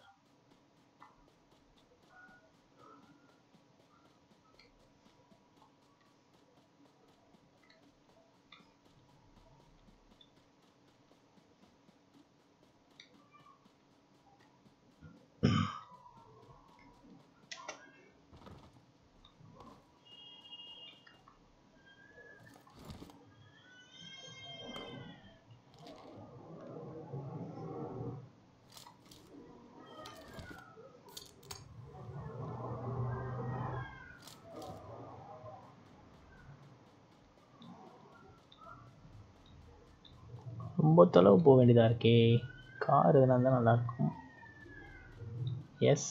ரொம்ப தொலைவு போக வேண்டியதாக இருக்கே. கார் எதுனா இருந்தால் நல்லாயிருக்கும். எஸ்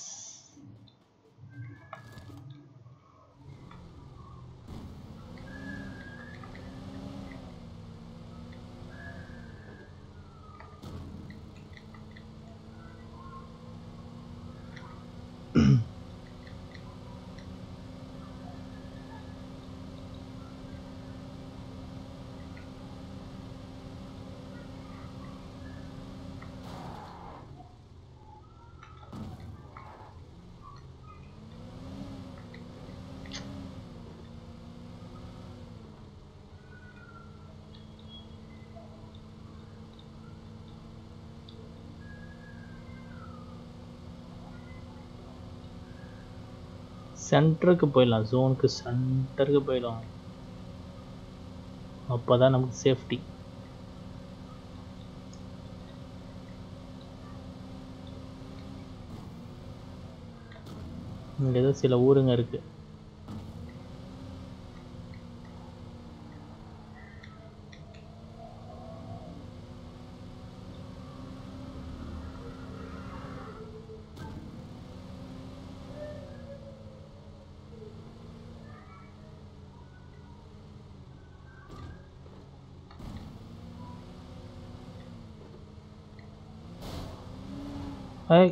சென்டருக்கு போயிடலாம். ஜோனுக்கு சென்டருக்கு போயிடலாம். அப்போ தான் நமக்கு சேஃப்டி. இங்கே ஏதோ சில ஊருங்க இருக்கு. Hey.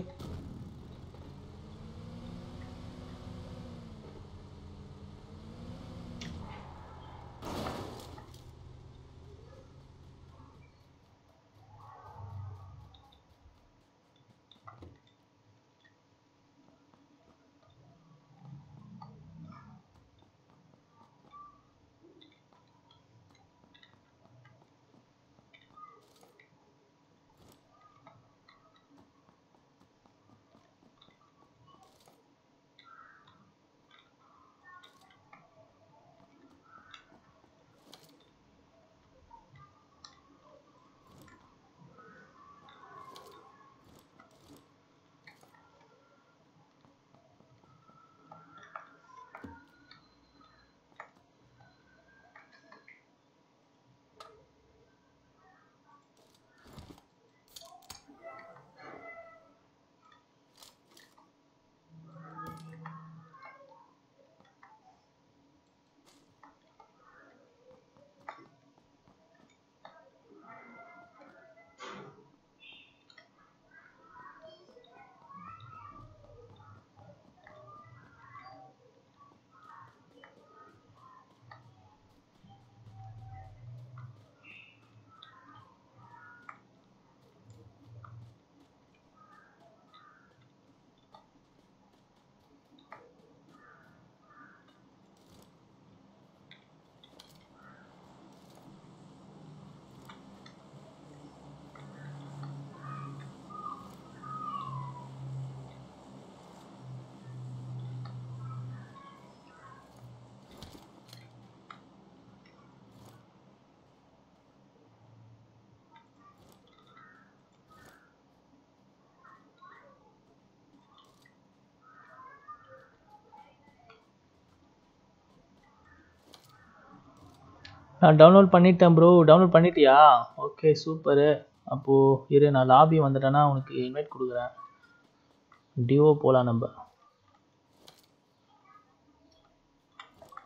நான் டவுன்லோட் பண்ணிட்டேன் ப்ரோ. டவுன்லோட் பண்ணிட்டியா? Okay super. அப்போது இரு, நான் லாபி வந்துட்டேன்னா உனக்கு இன்வைட் கொடுக்குறேன். டிஓ போகலாம் நம்ம.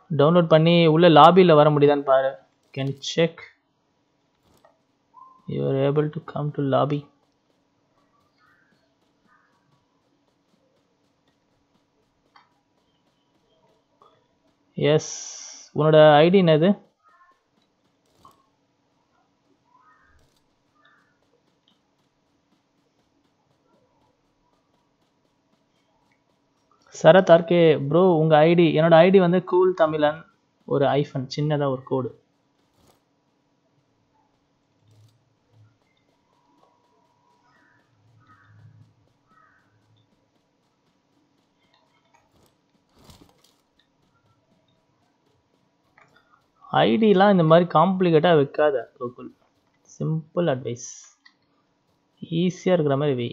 டவுன்லோட் பண்ணி உள்ள லாபியில் வர முடியுதான்னு பாரு. Can check you are able to come to lobby. Yes, உன்னோட ஐடி என்னது? சரத் ஆர்கே ப்ரோ, உங்கள் ஐடி என்னோட ஐடி வந்து கூல் தமிழன், ஒரு ஐஃபன் சின்னதாக ஒரு கோடு. ஐடிலாம் இந்த மாதிரி காம்ப்ளிகேட்டாக வைக்காத கூகுள். சிம்பிள் அட்வைஸ், ஈஸியாக இருக்கிற மாதிரி வை.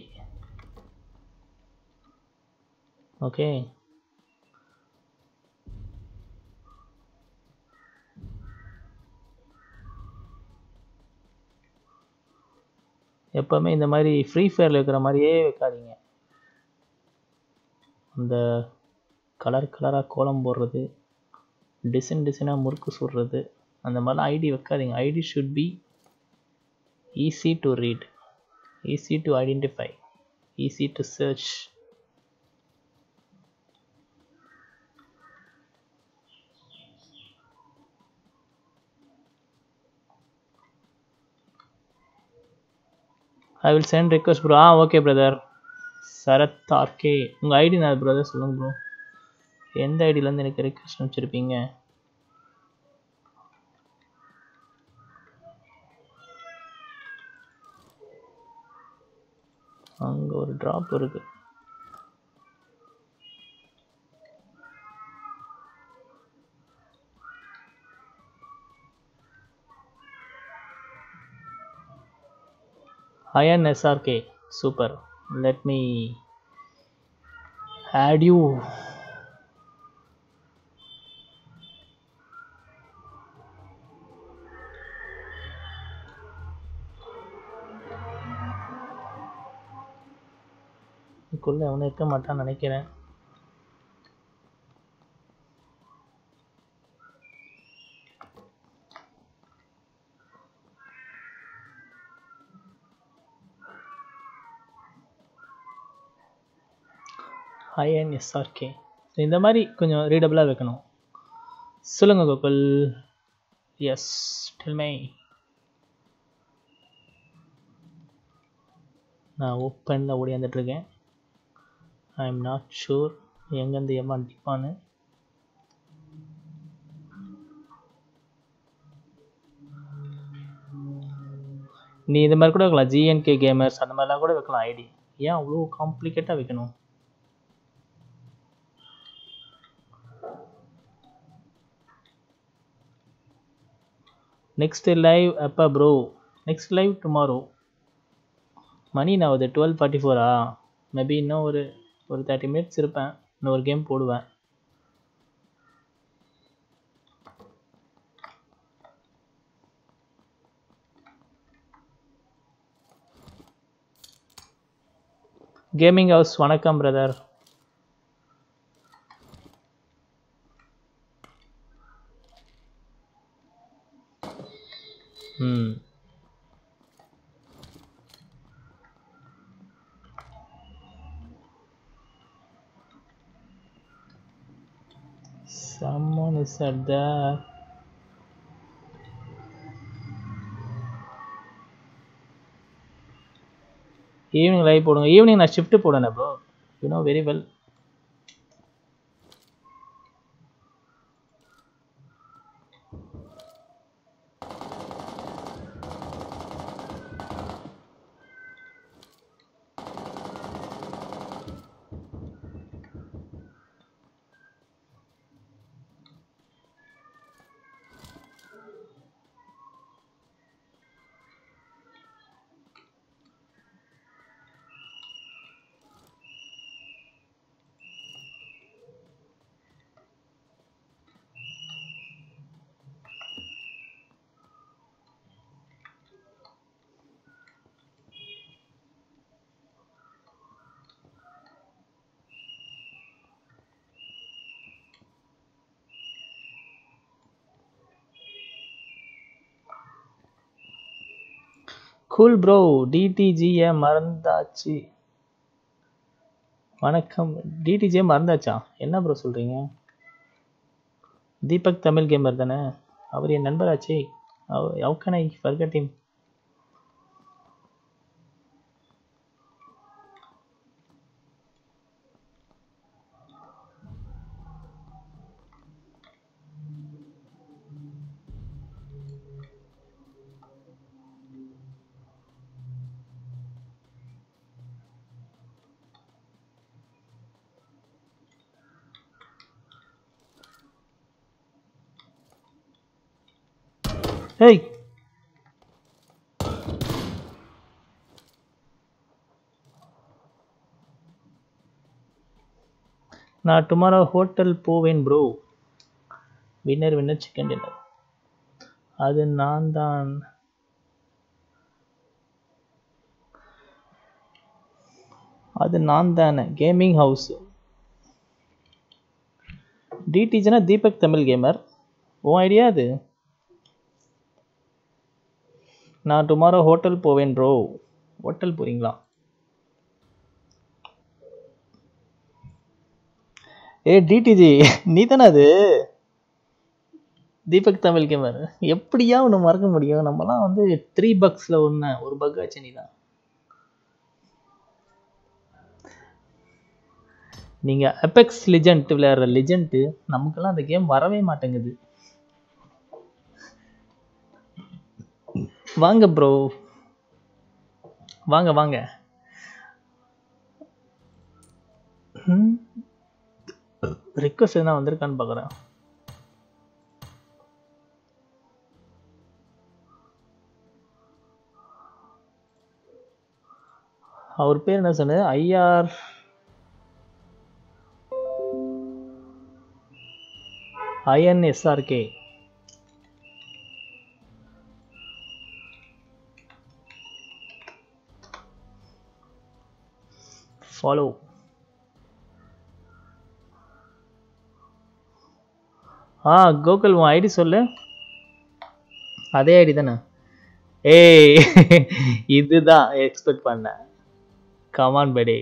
ஓகே, எப்போவுமே இந்த மாதிரி ஃப்ரீ ஃபயரில் இருக்கிற மாதிரியே வைக்காதீங்க. அந்த கலர் கலராக கோலம் போடுறது, டிசைனாக முறுக்கு சுடுறது, அந்த மாதிரிலாம் ஐடி வைக்காதீங்க. ID should be easy to read, easy to identify, easy to search. I will send request bro. Okay brother. Sarath RK, உங்கள் ஐடி நான் பிரதர் சொல்லுங்கள் ப்ரோ. எந்த ஐடியிலேருந்து எனக்கு ரிக்வெஸ்ட் அனுப்பிச்சிருப்பீங்க? அங்கே ஒரு ட்ராப் இருக்கு. Ayan SRK, super. Let me add you. இதுக்குள்ள அவனை இருக்க மாட்டான்னு நினைக்கிறேன். Ayan SRK, இந்த மாதிரி கொஞ்சம் ரீடபிளாக வைக்கணும். சொல்லுங்க கோகுல். S, del me. நான் ஓப்பனில் ஓடியாந்துட்டுருக்கேன். ஐ எம் நாட் ஷூர் எங்கேருந்து எவன் அடிப்பான்னு. நீ இந்த மாதிரி கூட வைக்கலாம், ஜிஎன்கே கேமர்ஸ் அந்த மாதிரிலாம் கூட வைக்கலாம் ஐடி. ஏன் அவ்வளோ காம்ப்ளிகேட்டாக வைக்கணும்? நெக்ஸ்ட் லைவ் எப்போ ப்ரோ? Next live tomorrow. மணி நான் ஒரு 12:44. மேபி இன்னும் ஒரு 30 மினிட்ஸ் இருப்பேன். இன்னும் ஒரு கேம் போடுவேன். கேமிங் ஹவுஸ் வணக்கம் brother. Someone is at there. Evening live போடுங்க. ஈவினிங் நான் ஷிஃப்ட் போடுறேன் bro, you know very well. Cool bro. டிடிஜியை மறந்தாச்சு. வணக்கம். டிடிஜியை மறந்தாச்சா? என்ன ப்ரோ சொல்கிறீங்க? தீபக் தமிழ் கேமர் தானே? அவர் என் நண்பராச்சே. How can I forget him? Hey! நான் டுமாரோ ஹோட்டல் போவேன் ப்ரோ. Winner chicken dinner. அது நான் தான். அது நான் தானே. Gaming house. டிடிஜினா தீபக் தமிழ் கேமர். உன் ஐடியா அது? நான் டுமாரோ ஹோட்டல் போவேன் ப்ரோ. ஹோட்டல் போறீங்களா? டிடிஜி நீ தானே அது? தீபக் தமிழ் கேமர். எப்படியா ஒன்று மறக்க முடியும்? நம்மலாம் வந்து $3 ஒரு பக் ஆச்சு. நீ தான். நீங்கள் அபெக்ஸ் லெஜெண்ட் விளையாடுற லெஜெண்ட்டு. நமக்கெல்லாம் அந்த கேம் வரவே மாட்டேங்குது. வாங்க ப்ரோ, வாங்க வாங்க. ரிக்வஸ்ட் எதுனா வந்திருக்கான்னு பார்க்குறேன். அவர் பேர் என்ன சொன்னது? INSRK. ஃபாலோ. கோகுல் உன் ஐடி சொல்லு. அதே ஐடி தானே? ஏய் இதுதான் எக்ஸ்பெக்ட் பண்ணேன். கமான் படி.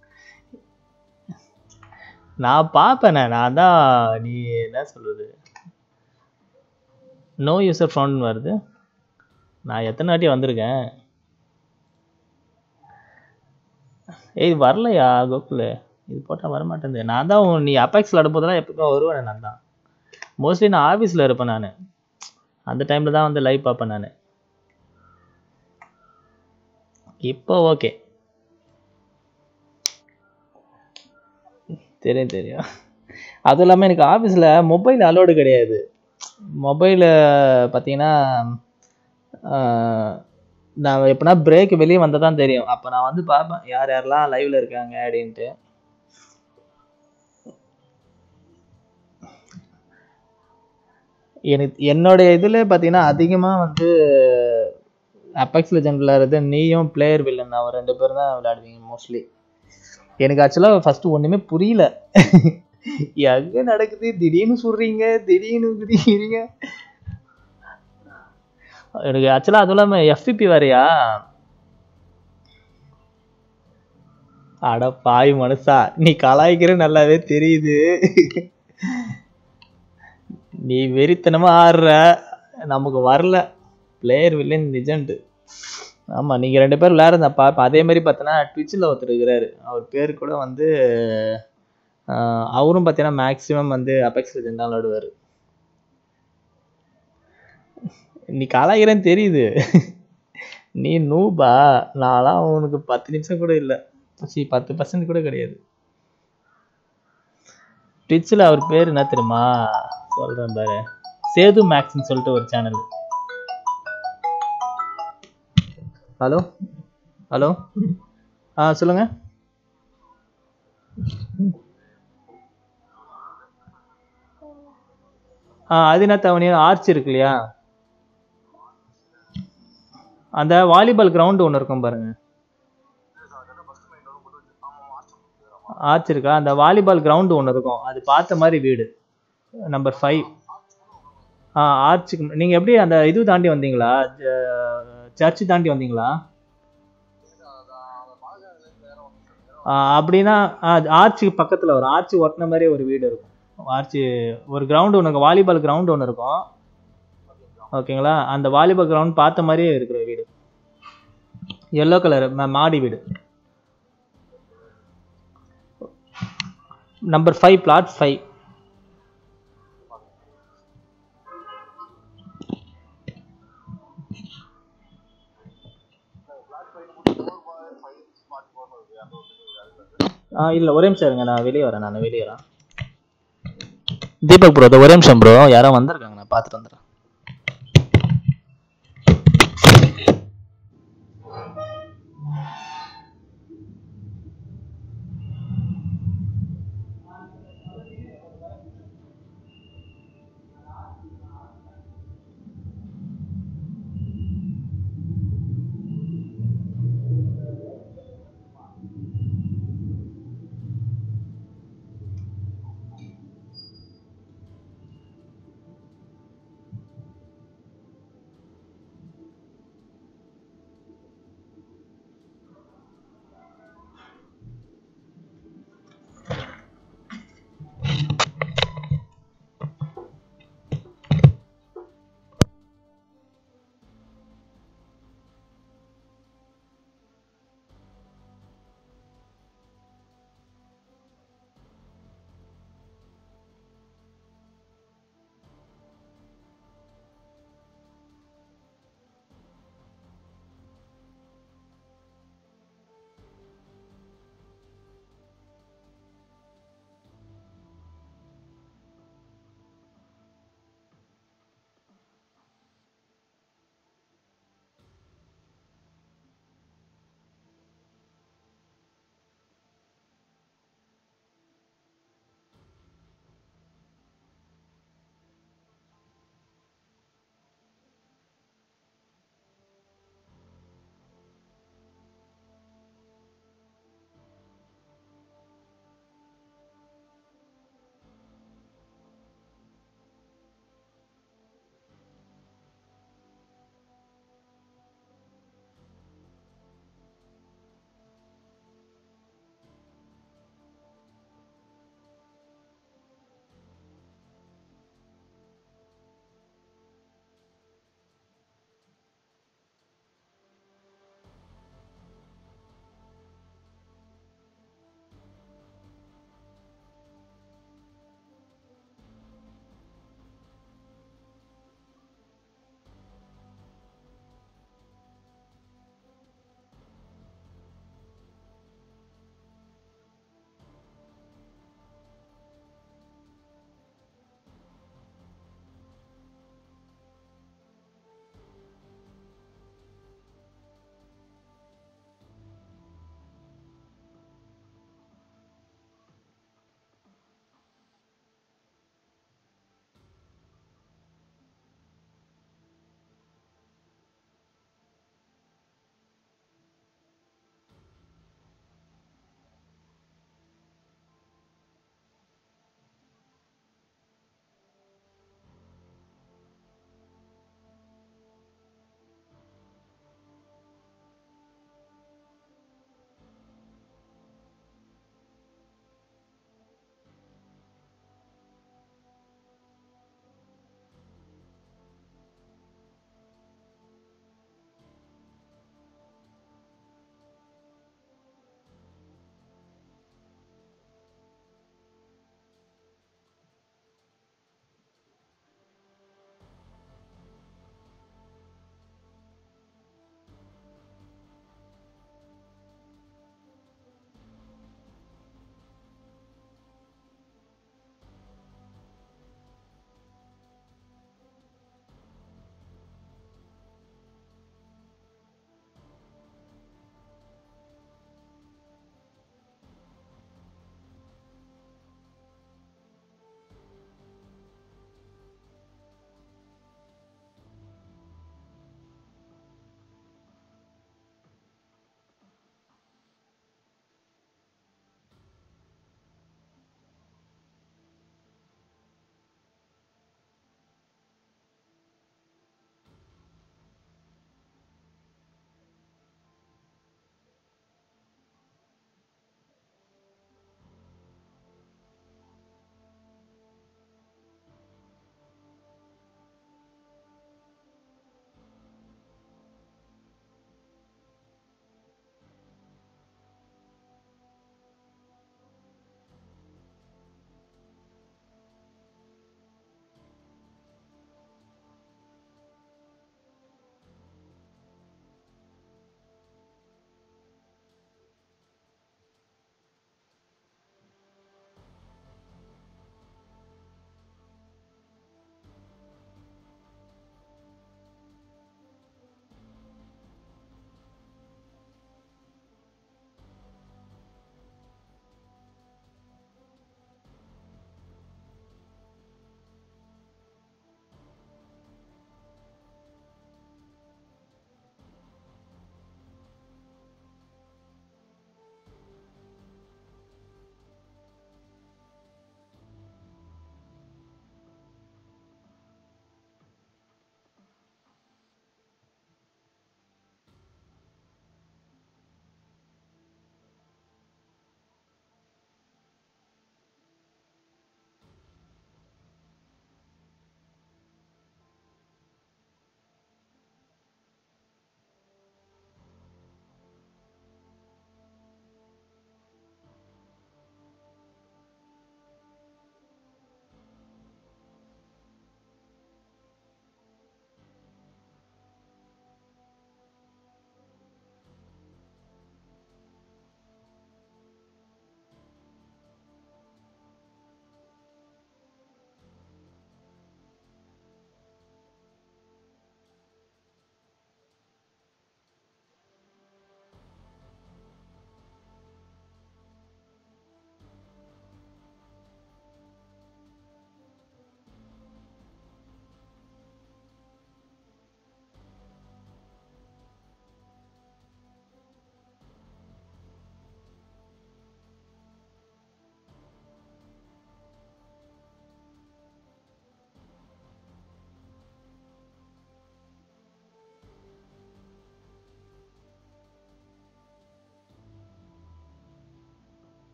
நான் பார்ப்பேனே. நான் தான். நீ என்ன சொல்றது? நோ யூசர் ஃபவுண்ட் வருது. நான் எத்தனை வாட்டி வந்திருக்கேன்? ஏய் வரலையா கோகுல்? இது போட்டால் வரமாட்டேங்குது. நான் தான் நீ அபெக்ஸில் அடுப்பதெல்லாம் எப்போ வருவேன். நான் தான் மோஸ்ட்லி நான் ஆஃபீஸில் இருப்பேன். நான் அந்த டைமில் தான் வந்து லைவ் பார்ப்பேன். நான் இப்போ ஓகே தெரியும். அதுவும் இல்லாமல் எனக்கு ஆஃபீஸில் மொபைல் அலோடு கிடையாது. மொபைலு பார்த்தீங்கன்னா நான் எப்படின்னா பிரேக் வெளியே வந்தால் தான் தெரியும். அப்போ நான் வந்து பார்ப்பேன் யார் யாரெல்லாம் லைவில் இருக்காங்க அப்படின்ட்டு. எனக்கு என்னுடைய இதில் பார்த்தீங்கன்னா அதிகமாக வந்து அபெக்ஸ் லெஜெண்ட் விளையாடுறது நீயும் பிளேயர் வில்லன் அவர் 2 பேரும் தான் விளையாடுவீங்க மோஸ்ட்லி. எனக்கு ஆக்சுவலாக ஃபஸ்ட்டு ஒன்றுமே புரியல. எங்கே நடக்குது? திடீர்னு சொல்கிறீங்க, திடீர்னு குதிக்கிறீங்க. எனக்கு ஆக்சுவலாக அதுவும் இல்லாமல் FPP வேறையா? அட பாய் மனுஷா, நீ கலாய்க்கிற நல்லாவே தெரியுது. நீ வெறித்தனமா ஆடுற. நமக்கு வரல பிளேயர் வில்லன் லெஜெண்ட். ஆமாம், நீங்கள் 2 பேர் விளையாடுறத பார்ப்பேன். அதே மாதிரி பார்த்தோன்னா ட்விட்சில் ஒருத்தர் இருக்கிறாரு. அவர் பேர் கூட வந்து அவரும் பார்த்தீங்கன்னா மேக்ஸிமம் வந்து அபெக்ஸ் லெஜெண்ட் தான் விளையாடுவார். நீ கலாய்க்கிறேன்னு தெரியுது. நீ நூபா. நான்லாம் உனக்கு 10 நிமிஷம் கூட இல்லை. 10% கூட கிடையாது. ட்விட்சில் அவர் பேர் என்ன தெரியுமா? சொல்கிறேன் பாரு. சேது மேக்ஸ்ன்னு சொல்லிட்டு ஒரு சேனல். ஹலோ ஹலோ சொல்லுங்க. ஆதிநாத் அவனியன் ஆர்ச் இருக்கு இல்லையா? அந்த வாலிபால் கிரவுண்டு ஒன்று இருக்கும் பாருங்க. ஆர்ச் இருக்கா? அந்த வாலிபால் கிரவுண்டு ஒன்று இருக்கும். அது பார்த்த மாதிரி வீடு நம்பர் 5. ஆர்ச்சுக்கு நீங்கள் எப்படி அந்த இது தாண்டி வந்தீங்களா? சர்ச்சு தாண்டி வந்தீங்களா? அப்படின்னா ஆர்ச்சுக்கு பக்கத்தில் வரும். ஆர்ச்சு ஒட்டின மாதிரி ஒரு வீடு இருக்கும். ஆர்ச்சு ஒரு கிரவுண்டு ஒன்று, வாலிபால் கிரவுண்டு ஒன்று இருக்கும். ஓகேங்களா? அந்த வாலிபால் கிரவுண்ட் பார்த்த மாதிரியே இருக்கிற வீடு, எல்லோ கலர் மாடி வீடு. Number 5, flat 5. இல்லை, ஒரே நிமிஷம் இருங்க, நான் வெளியே வரேன். தீபக் ப்ரோ, ஒரே நிமிஷம் ப்ரோ, யாரோ வந்திருக்காங்க, நான் பார்த்துட்டு வந்துடுறேன்.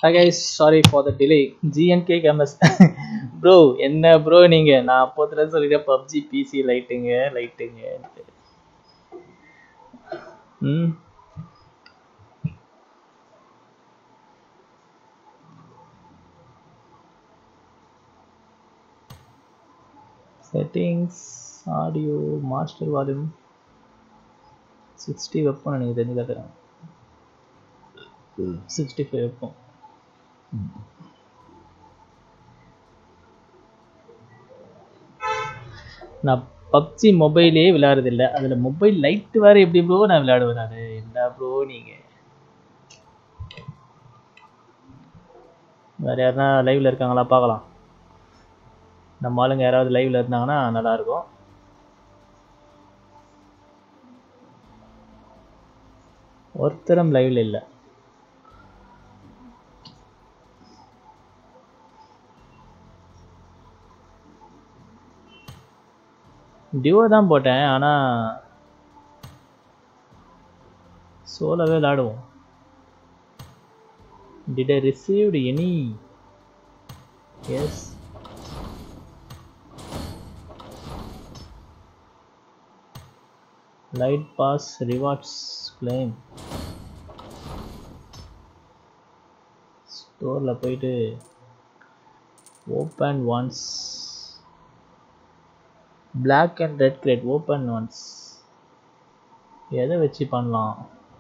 Hi guys, sorry for the delay. GNK Gamers. Bro, என்ன ப்ரோ நீங்க? நான் அப்போதுல சொல்லிட்டேன் PUBG PC லைட்டுங்க. ம். Settings, audio, master volume 60 வைப்போம் எனக்கு தெரிஞ்சு காட்டுறேன். 65 வைப்போம். நான் பப்ஜி மொபைலே விளையாடுறது இல்லை. அதில் மொபைல் லைட் வேறு எப்படி ப்ரோ நான் விளையாடுவேன். அது என்ன ப்ரோ நீங்கள் வேறு யாருன்னா லைவில் இருக்காங்களா பார்க்கலாம். நம்ம ஆளுங்க யாராவது லைவில் இருந்தாங்கன்னா நல்லாயிருக்கும். ஒருத்தரும் லைவில் இல்லை. டியூவோ தான் போட்டேன், ஆனால் சோலோவே விளையாடுவோம். Did I received any? Yes. Light pass rewards claim. ஸ்டோர்ல போயிட்டு open once. Black and red crate open once. எதை வச்சு பண்ணலாம்?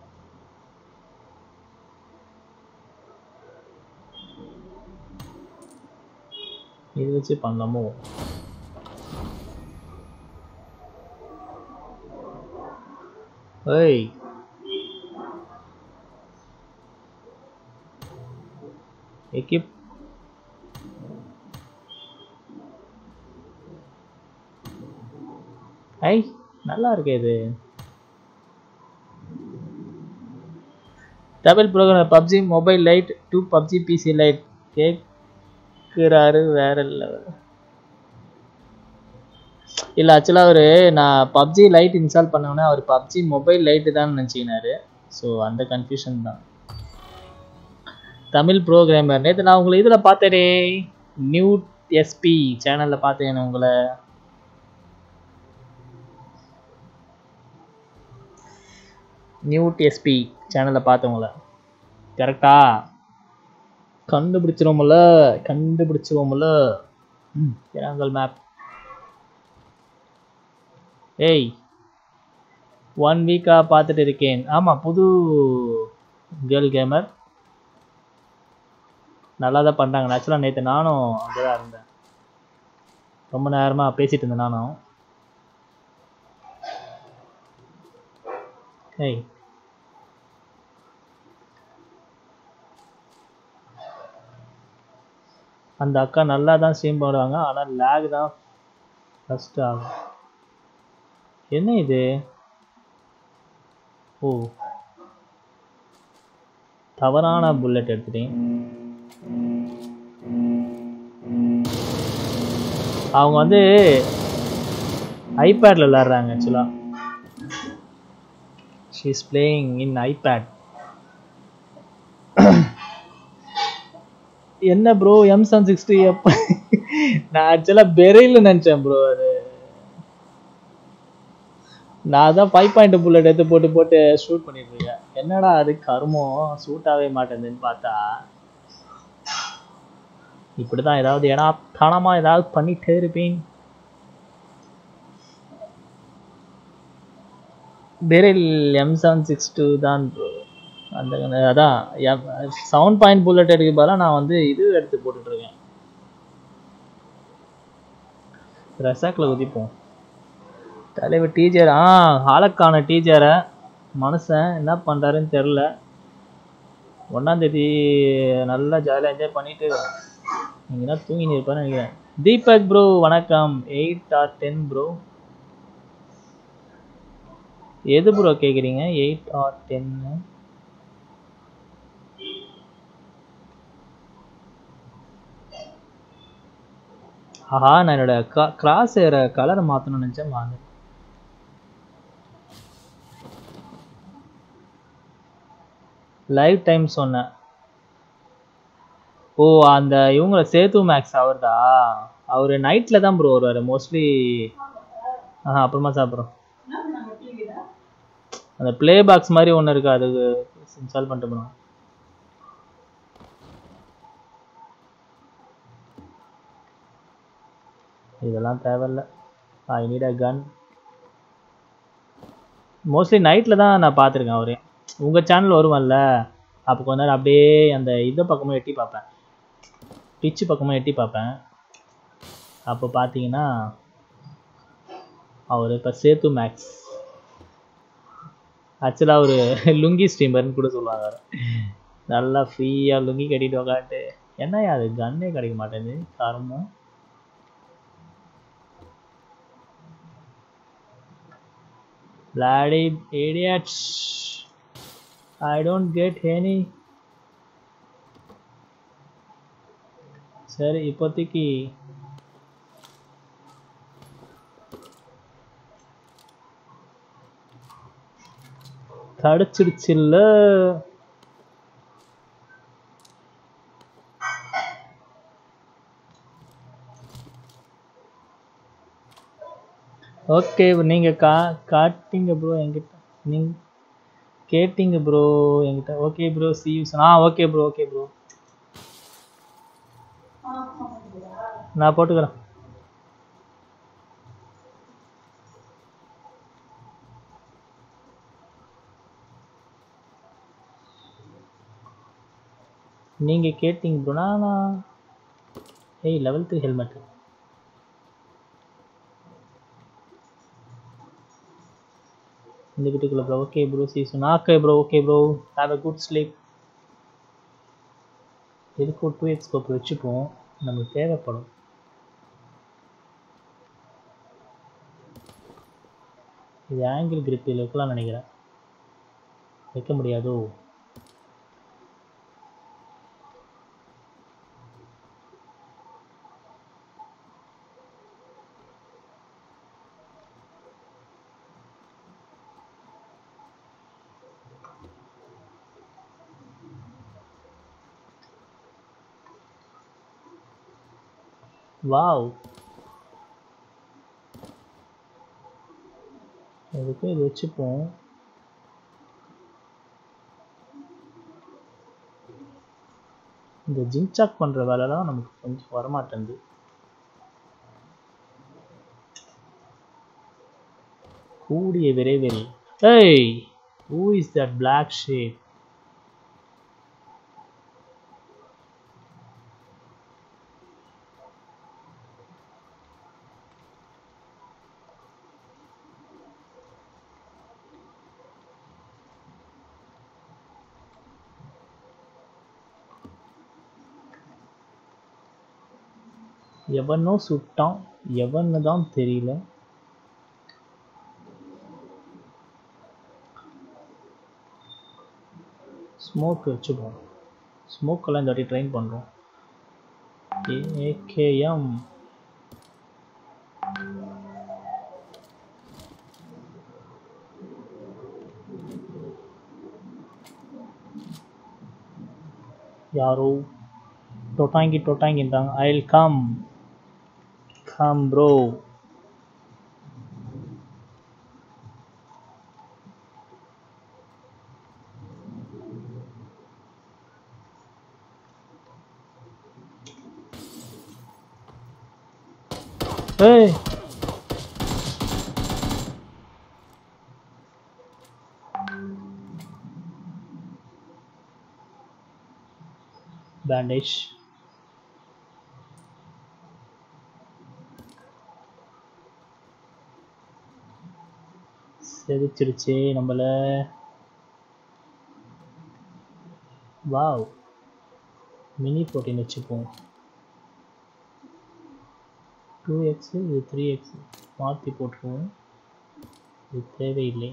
இது வச்சு பண்ணலாமோ? ஏய் எக்கிப் ஐ நல்லா இருக்கு இது. Double program PUBG mobile lite to PUBG PC lite கேட்குறாரு. வேற லெவல் இல்லை. ஆக்சுவலாக அவர் நான் பப்ஜி லைட் இன்ஸ்டால் பண்ணோன்னே அவர் பப்ஜி மொபைல் லைட்டு தான் நினச்சிக்கினாரு. ஸோ அந்த கன்ஃபியூஷன் தான். தமிழ் ப்ரோக்ராமர் நேற்று நான் உங்களை இதில் பார்த்தேனே, நியூ எஸ்பி சேனலில் பார்த்தேன் உங்களை. நியூட் எஸ்பி சேனலில் பார்த்தவங்கள கரெக்டா கண்டுபிடிச்சிருவோம்ல. இறங்கல் மேப். ஏய் 1 வீக்காக பார்த்துட்டு இருக்கேன். ஆமாம், புது கேர்ள் கேமர் நல்லா தான் பண்ணுறாங்க. ஆக்சுவலாக நேற்று நானும் அங்கே தான் இருந்தேன். ரொம்ப நேரமாக பேசிகிட்டு இருந்தேன் நானும். ஏய் அந்த அக்கா நல்லா தான் ஸ்ட்ரீம் பண்ணுவாங்க, ஆனால் லேக் தான் ஃபஸ்ட்டு ஆகும். என்ன இது? ஓ, தவறான புல்லட் எடுத்துட்டேன். அவங்க வந்து ஐபேடில் விளையாடுறாங்க. ஆக்சுவலாக she is playing in iPad. என்ன ப்ரோ M760 எப்போ? நான் ஆக்சுவலாக பெரையில் நினச்சேன் ப்ரோ. அது நான் தான் 5.2 புல்லட் எடுத்து போட்டு ஷூட் பண்ணிட்டு இருக்கேன். என்னடா அது கருமம் ஷூட் ஆகவே மாட்டேங்குதுன்னு பார்த்தா இப்படிதான் ஏதாவது ஏன்னா தனமாக ஏதாவது பண்ணிட்டே இருப்பேன். பெரைல் M762 தான் ப்ரோ. அந்த அதான் 7 புல்லட் எடுக்க பதிலாக நான் வந்து இது எடுத்து போட்டுட்ருக்கேன். ரெசாக்கில் குதிப்போம். தலைவர் டீச்சர் ஆளுக்கான டீச்சரை மனுஷன் என்ன பண்ணுறாருன்னு தெரில. 1ஆம் தேதி நல்லா ஜாலியாக என்ஜாய் பண்ணிவிட்டு நீங்கள் தான் தூங்கின்னு இருப்பாருன்னு நினைக்கிறேன். தீபக் ப்ரோ வணக்கம். 8 or 10 ப்ரோ? எது ப்ரோ கேட்குறீங்க? 8 or 10? ஆஹா, நான் என்னோட கிராஸ் ஏற கலரை மாற்றணும்னு நினச்சேன். வாங்க லைவ் டைம் சொன்னேன். ஓ அந்த இவங்க சேது மேக்ஸ் அவர்தா? அவரு நைட்ல தான் ப்ரோ வருவாரு மோஸ்ட்லி. அப்புறமா சாப்பிட்றோம். அந்த ப்ளே பாக்ஸ் மாதிரி ஒன்று இருக்கு, அது இன்ஸ்டால் பண்ணிட்டு போனோம். இதெல்லாம் தேவையில்ல. I need a gun. Mostly நைட்டில் தான் நான் பார்த்துருக்கேன் அவரே. உங்கள் சேனல் வருவான்ல, அப்போ கொஞ்ச நேரம் அப்படியே அந்த இந்த பக்கமும் எட்டி பார்ப்பேன், பிச்சு பக்கமும் எட்டி பார்ப்பேன். அப்போ பார்த்தீங்கன்னா அவர் இப்போ சேத்து மேக்ஸ். ஆக்சுவலாக ஒரு லுங்கி ஸ்ட்ரீமர்னு கூட சொல்லுவாங்க. நல்லா ஃப்ரீயாக லுங்கி கட்டிட்டு உக்காட்டு, என்னையா அது கன்னே கிடைக்க மாட்டேங்குது காரமும். Bloody idiots. I don't get any. சரி இப்போதைக்கு தடிச்சிடுச்சில்ல. ஓகே நீங்கள் காட்டிங்க ப்ரோ என்கிட்ட, நீங்கள் கேட்டிங்க ப்ரோ என்கிட்ட. Okay bro see you. Okay bro okay bro, நான் போட்டுக்கிறேன். நீங்கள் கேட்டிங்க ப்ரோ. நான் ஏய் லெவல் 3 ஹெல்மெட் இந்த வீட்டுக்குள்ள bro. Okay bro see you. Okay bro okay bro, have a good sleep. எதுக்கு ஒரு 2x ஸ்கோப் வச்சுப்போம், நமக்கு தேவைப்படும். இது ஆங்கிள் கிரிப் இதில் வைக்கலாம் நினைக்கிறேன், வைக்க முடியாதோ. வாவ், எதுக்கும் இது வச்சுப்போம். இந்த ஜிங்சாக் பண்ணுற வேலைலாம் நமக்கு கொஞ்சம் வரமாட்டேங்குது. கூடிய விரைவில். ஏய் who is that black sheep? எவனோ சுட்டான், எவன்னு தான் தெரியல. ஸ்மோக் வச்சுப்போம், ஸ்மோக்கெல்லாம் இந்த வாட்டி ட்ரைன் பண்ணுறோம். ஏகேஎம் யாரோ டொட்டாங்கின்றாங்க. I will come bro. ஏய் பேண்டேஜ். செதுச்சிருச்சு நம்மள. வாவ், மினி 14 வச்சுப்போம். 2x இது 3x மாற்றி போட்டுருவோம், இது தேவையில்லை.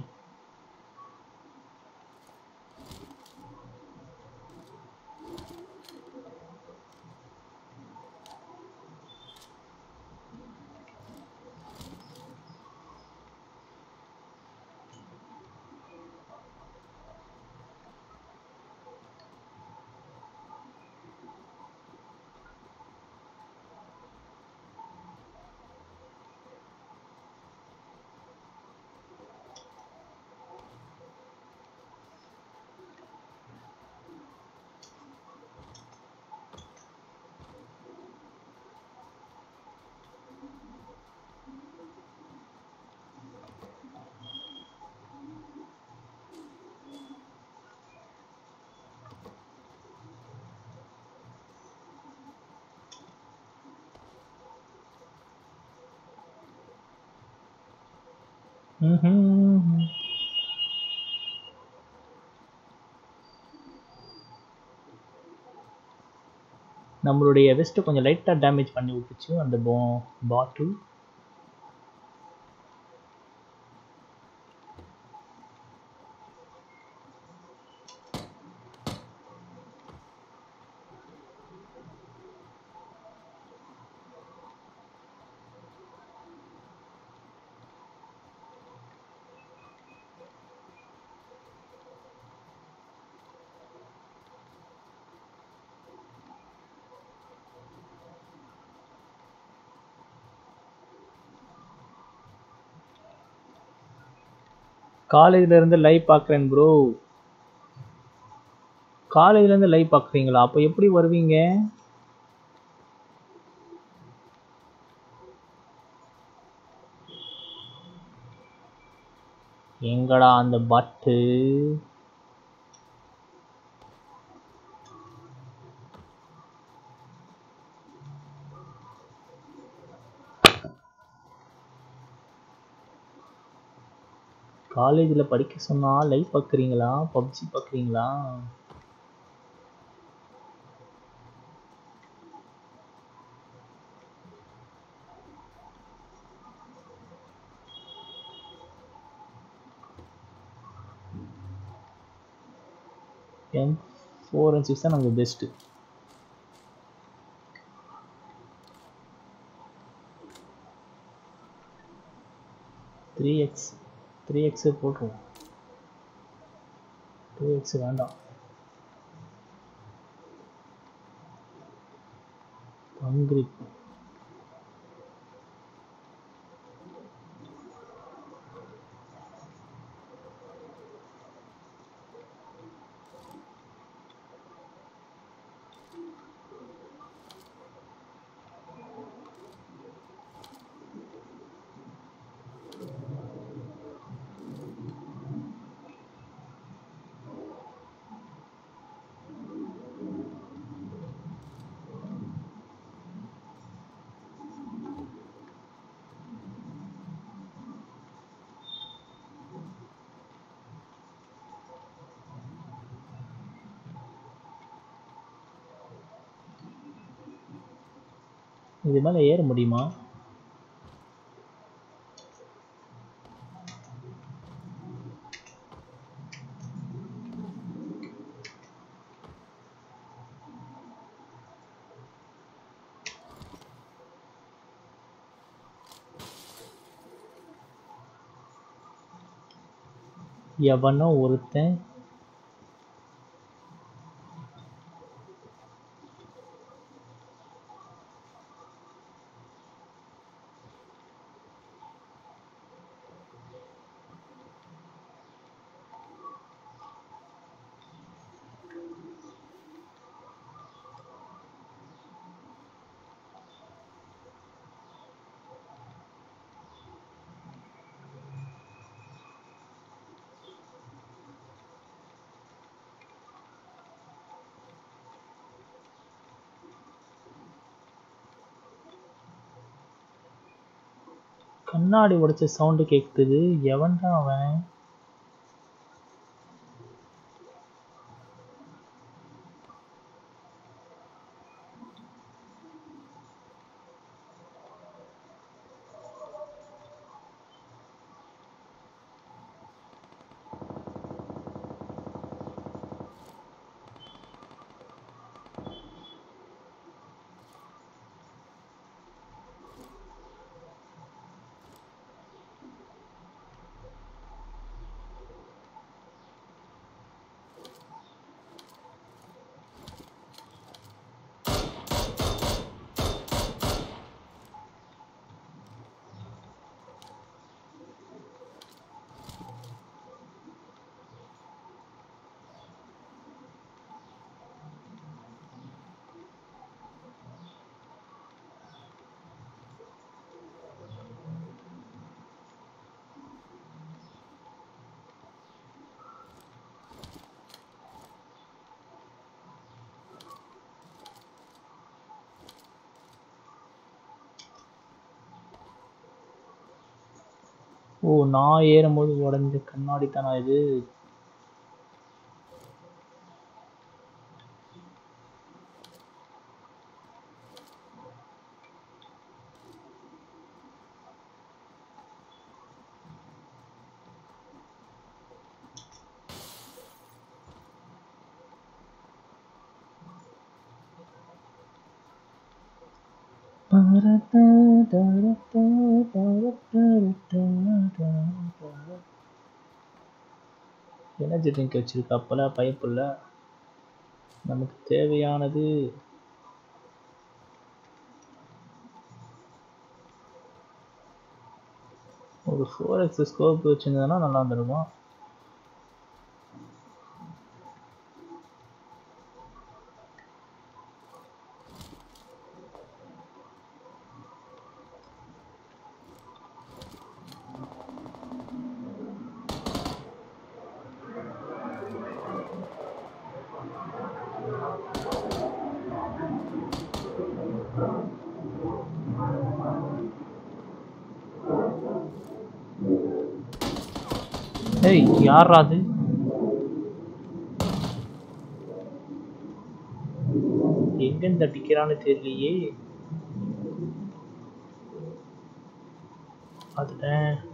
ம்ஹும். நம்மளுடைய வெஸ்ட் கொஞ்சம் லைட்டா டேமேஜ் பண்ணி விட்டுச்சு அந்த பாட்டில். காலேஜ்ல இருந்து லைவ் பார்க்குறேன் ப்ரோ. காலேஜ்ல இருந்து லைவ் பார்க்குறீங்களா? அப்போ எப்படி வருவீங்க? எங்கடா அந்த பட்டு? காலேஜில் படிக்க சொன்னா லைவ் பார்க்குறீங்களா? பப்ஜி பார்க்குறீங்களா? M4 and 6 தான் நமக்கு பெஸ்ட்டு. 3x 3x போட்டுருவோம். 2x வேண்டாம். ஹங்கிரி. இது மேலே ஏற முடியுமா? எவனோ ஒருத்தன் கண்ணாடி உடைச்ச சவுண்டு கேட்குது. எவன்டா அவன்? ஓ நான் ஏறும்போது உடஞ்ச கண்ணாடி தானா இது? எனர்ஜி ட்ரிங்க் வச்சிருக்காப்பல பைப்புள்ள. நமக்கு தேவையானது ஒரு 4x ஸ்கோப் வச்சிருந்ததுன்னா நல்லா இருந்திருக்கும். ஏய் யாரா அது? எங்கேருந்து அடிக்கிறான்னு தெரியலையே. அதுல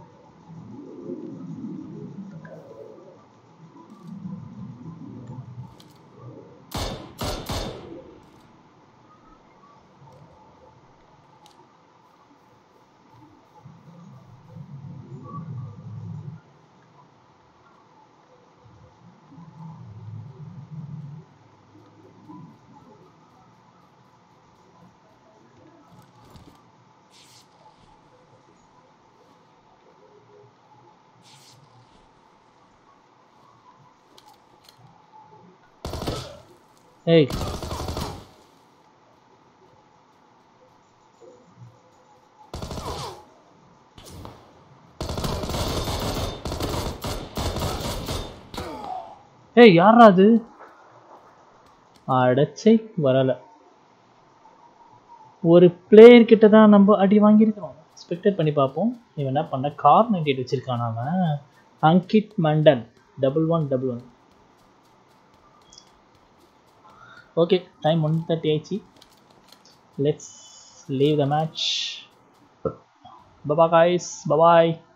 ஏய் ஏய் யாரா அது? அடச்சை வரல. ஒரு பிளேயர் கிட்ட தான் நம்ம அடி வாங்கியிருக்கிறோம். எக்ஸ்பெக்டட் பண்ணி பார்ப்போம். இவன் என்ன பண்ண கார் 98 வச்சிருக்கான் அவன். அங்கிட் மண்டன் 1111. ஓகே டைம் 1:30 ஆயிடுச்சு. Let's leave the match. Bye bye guys, bye bye.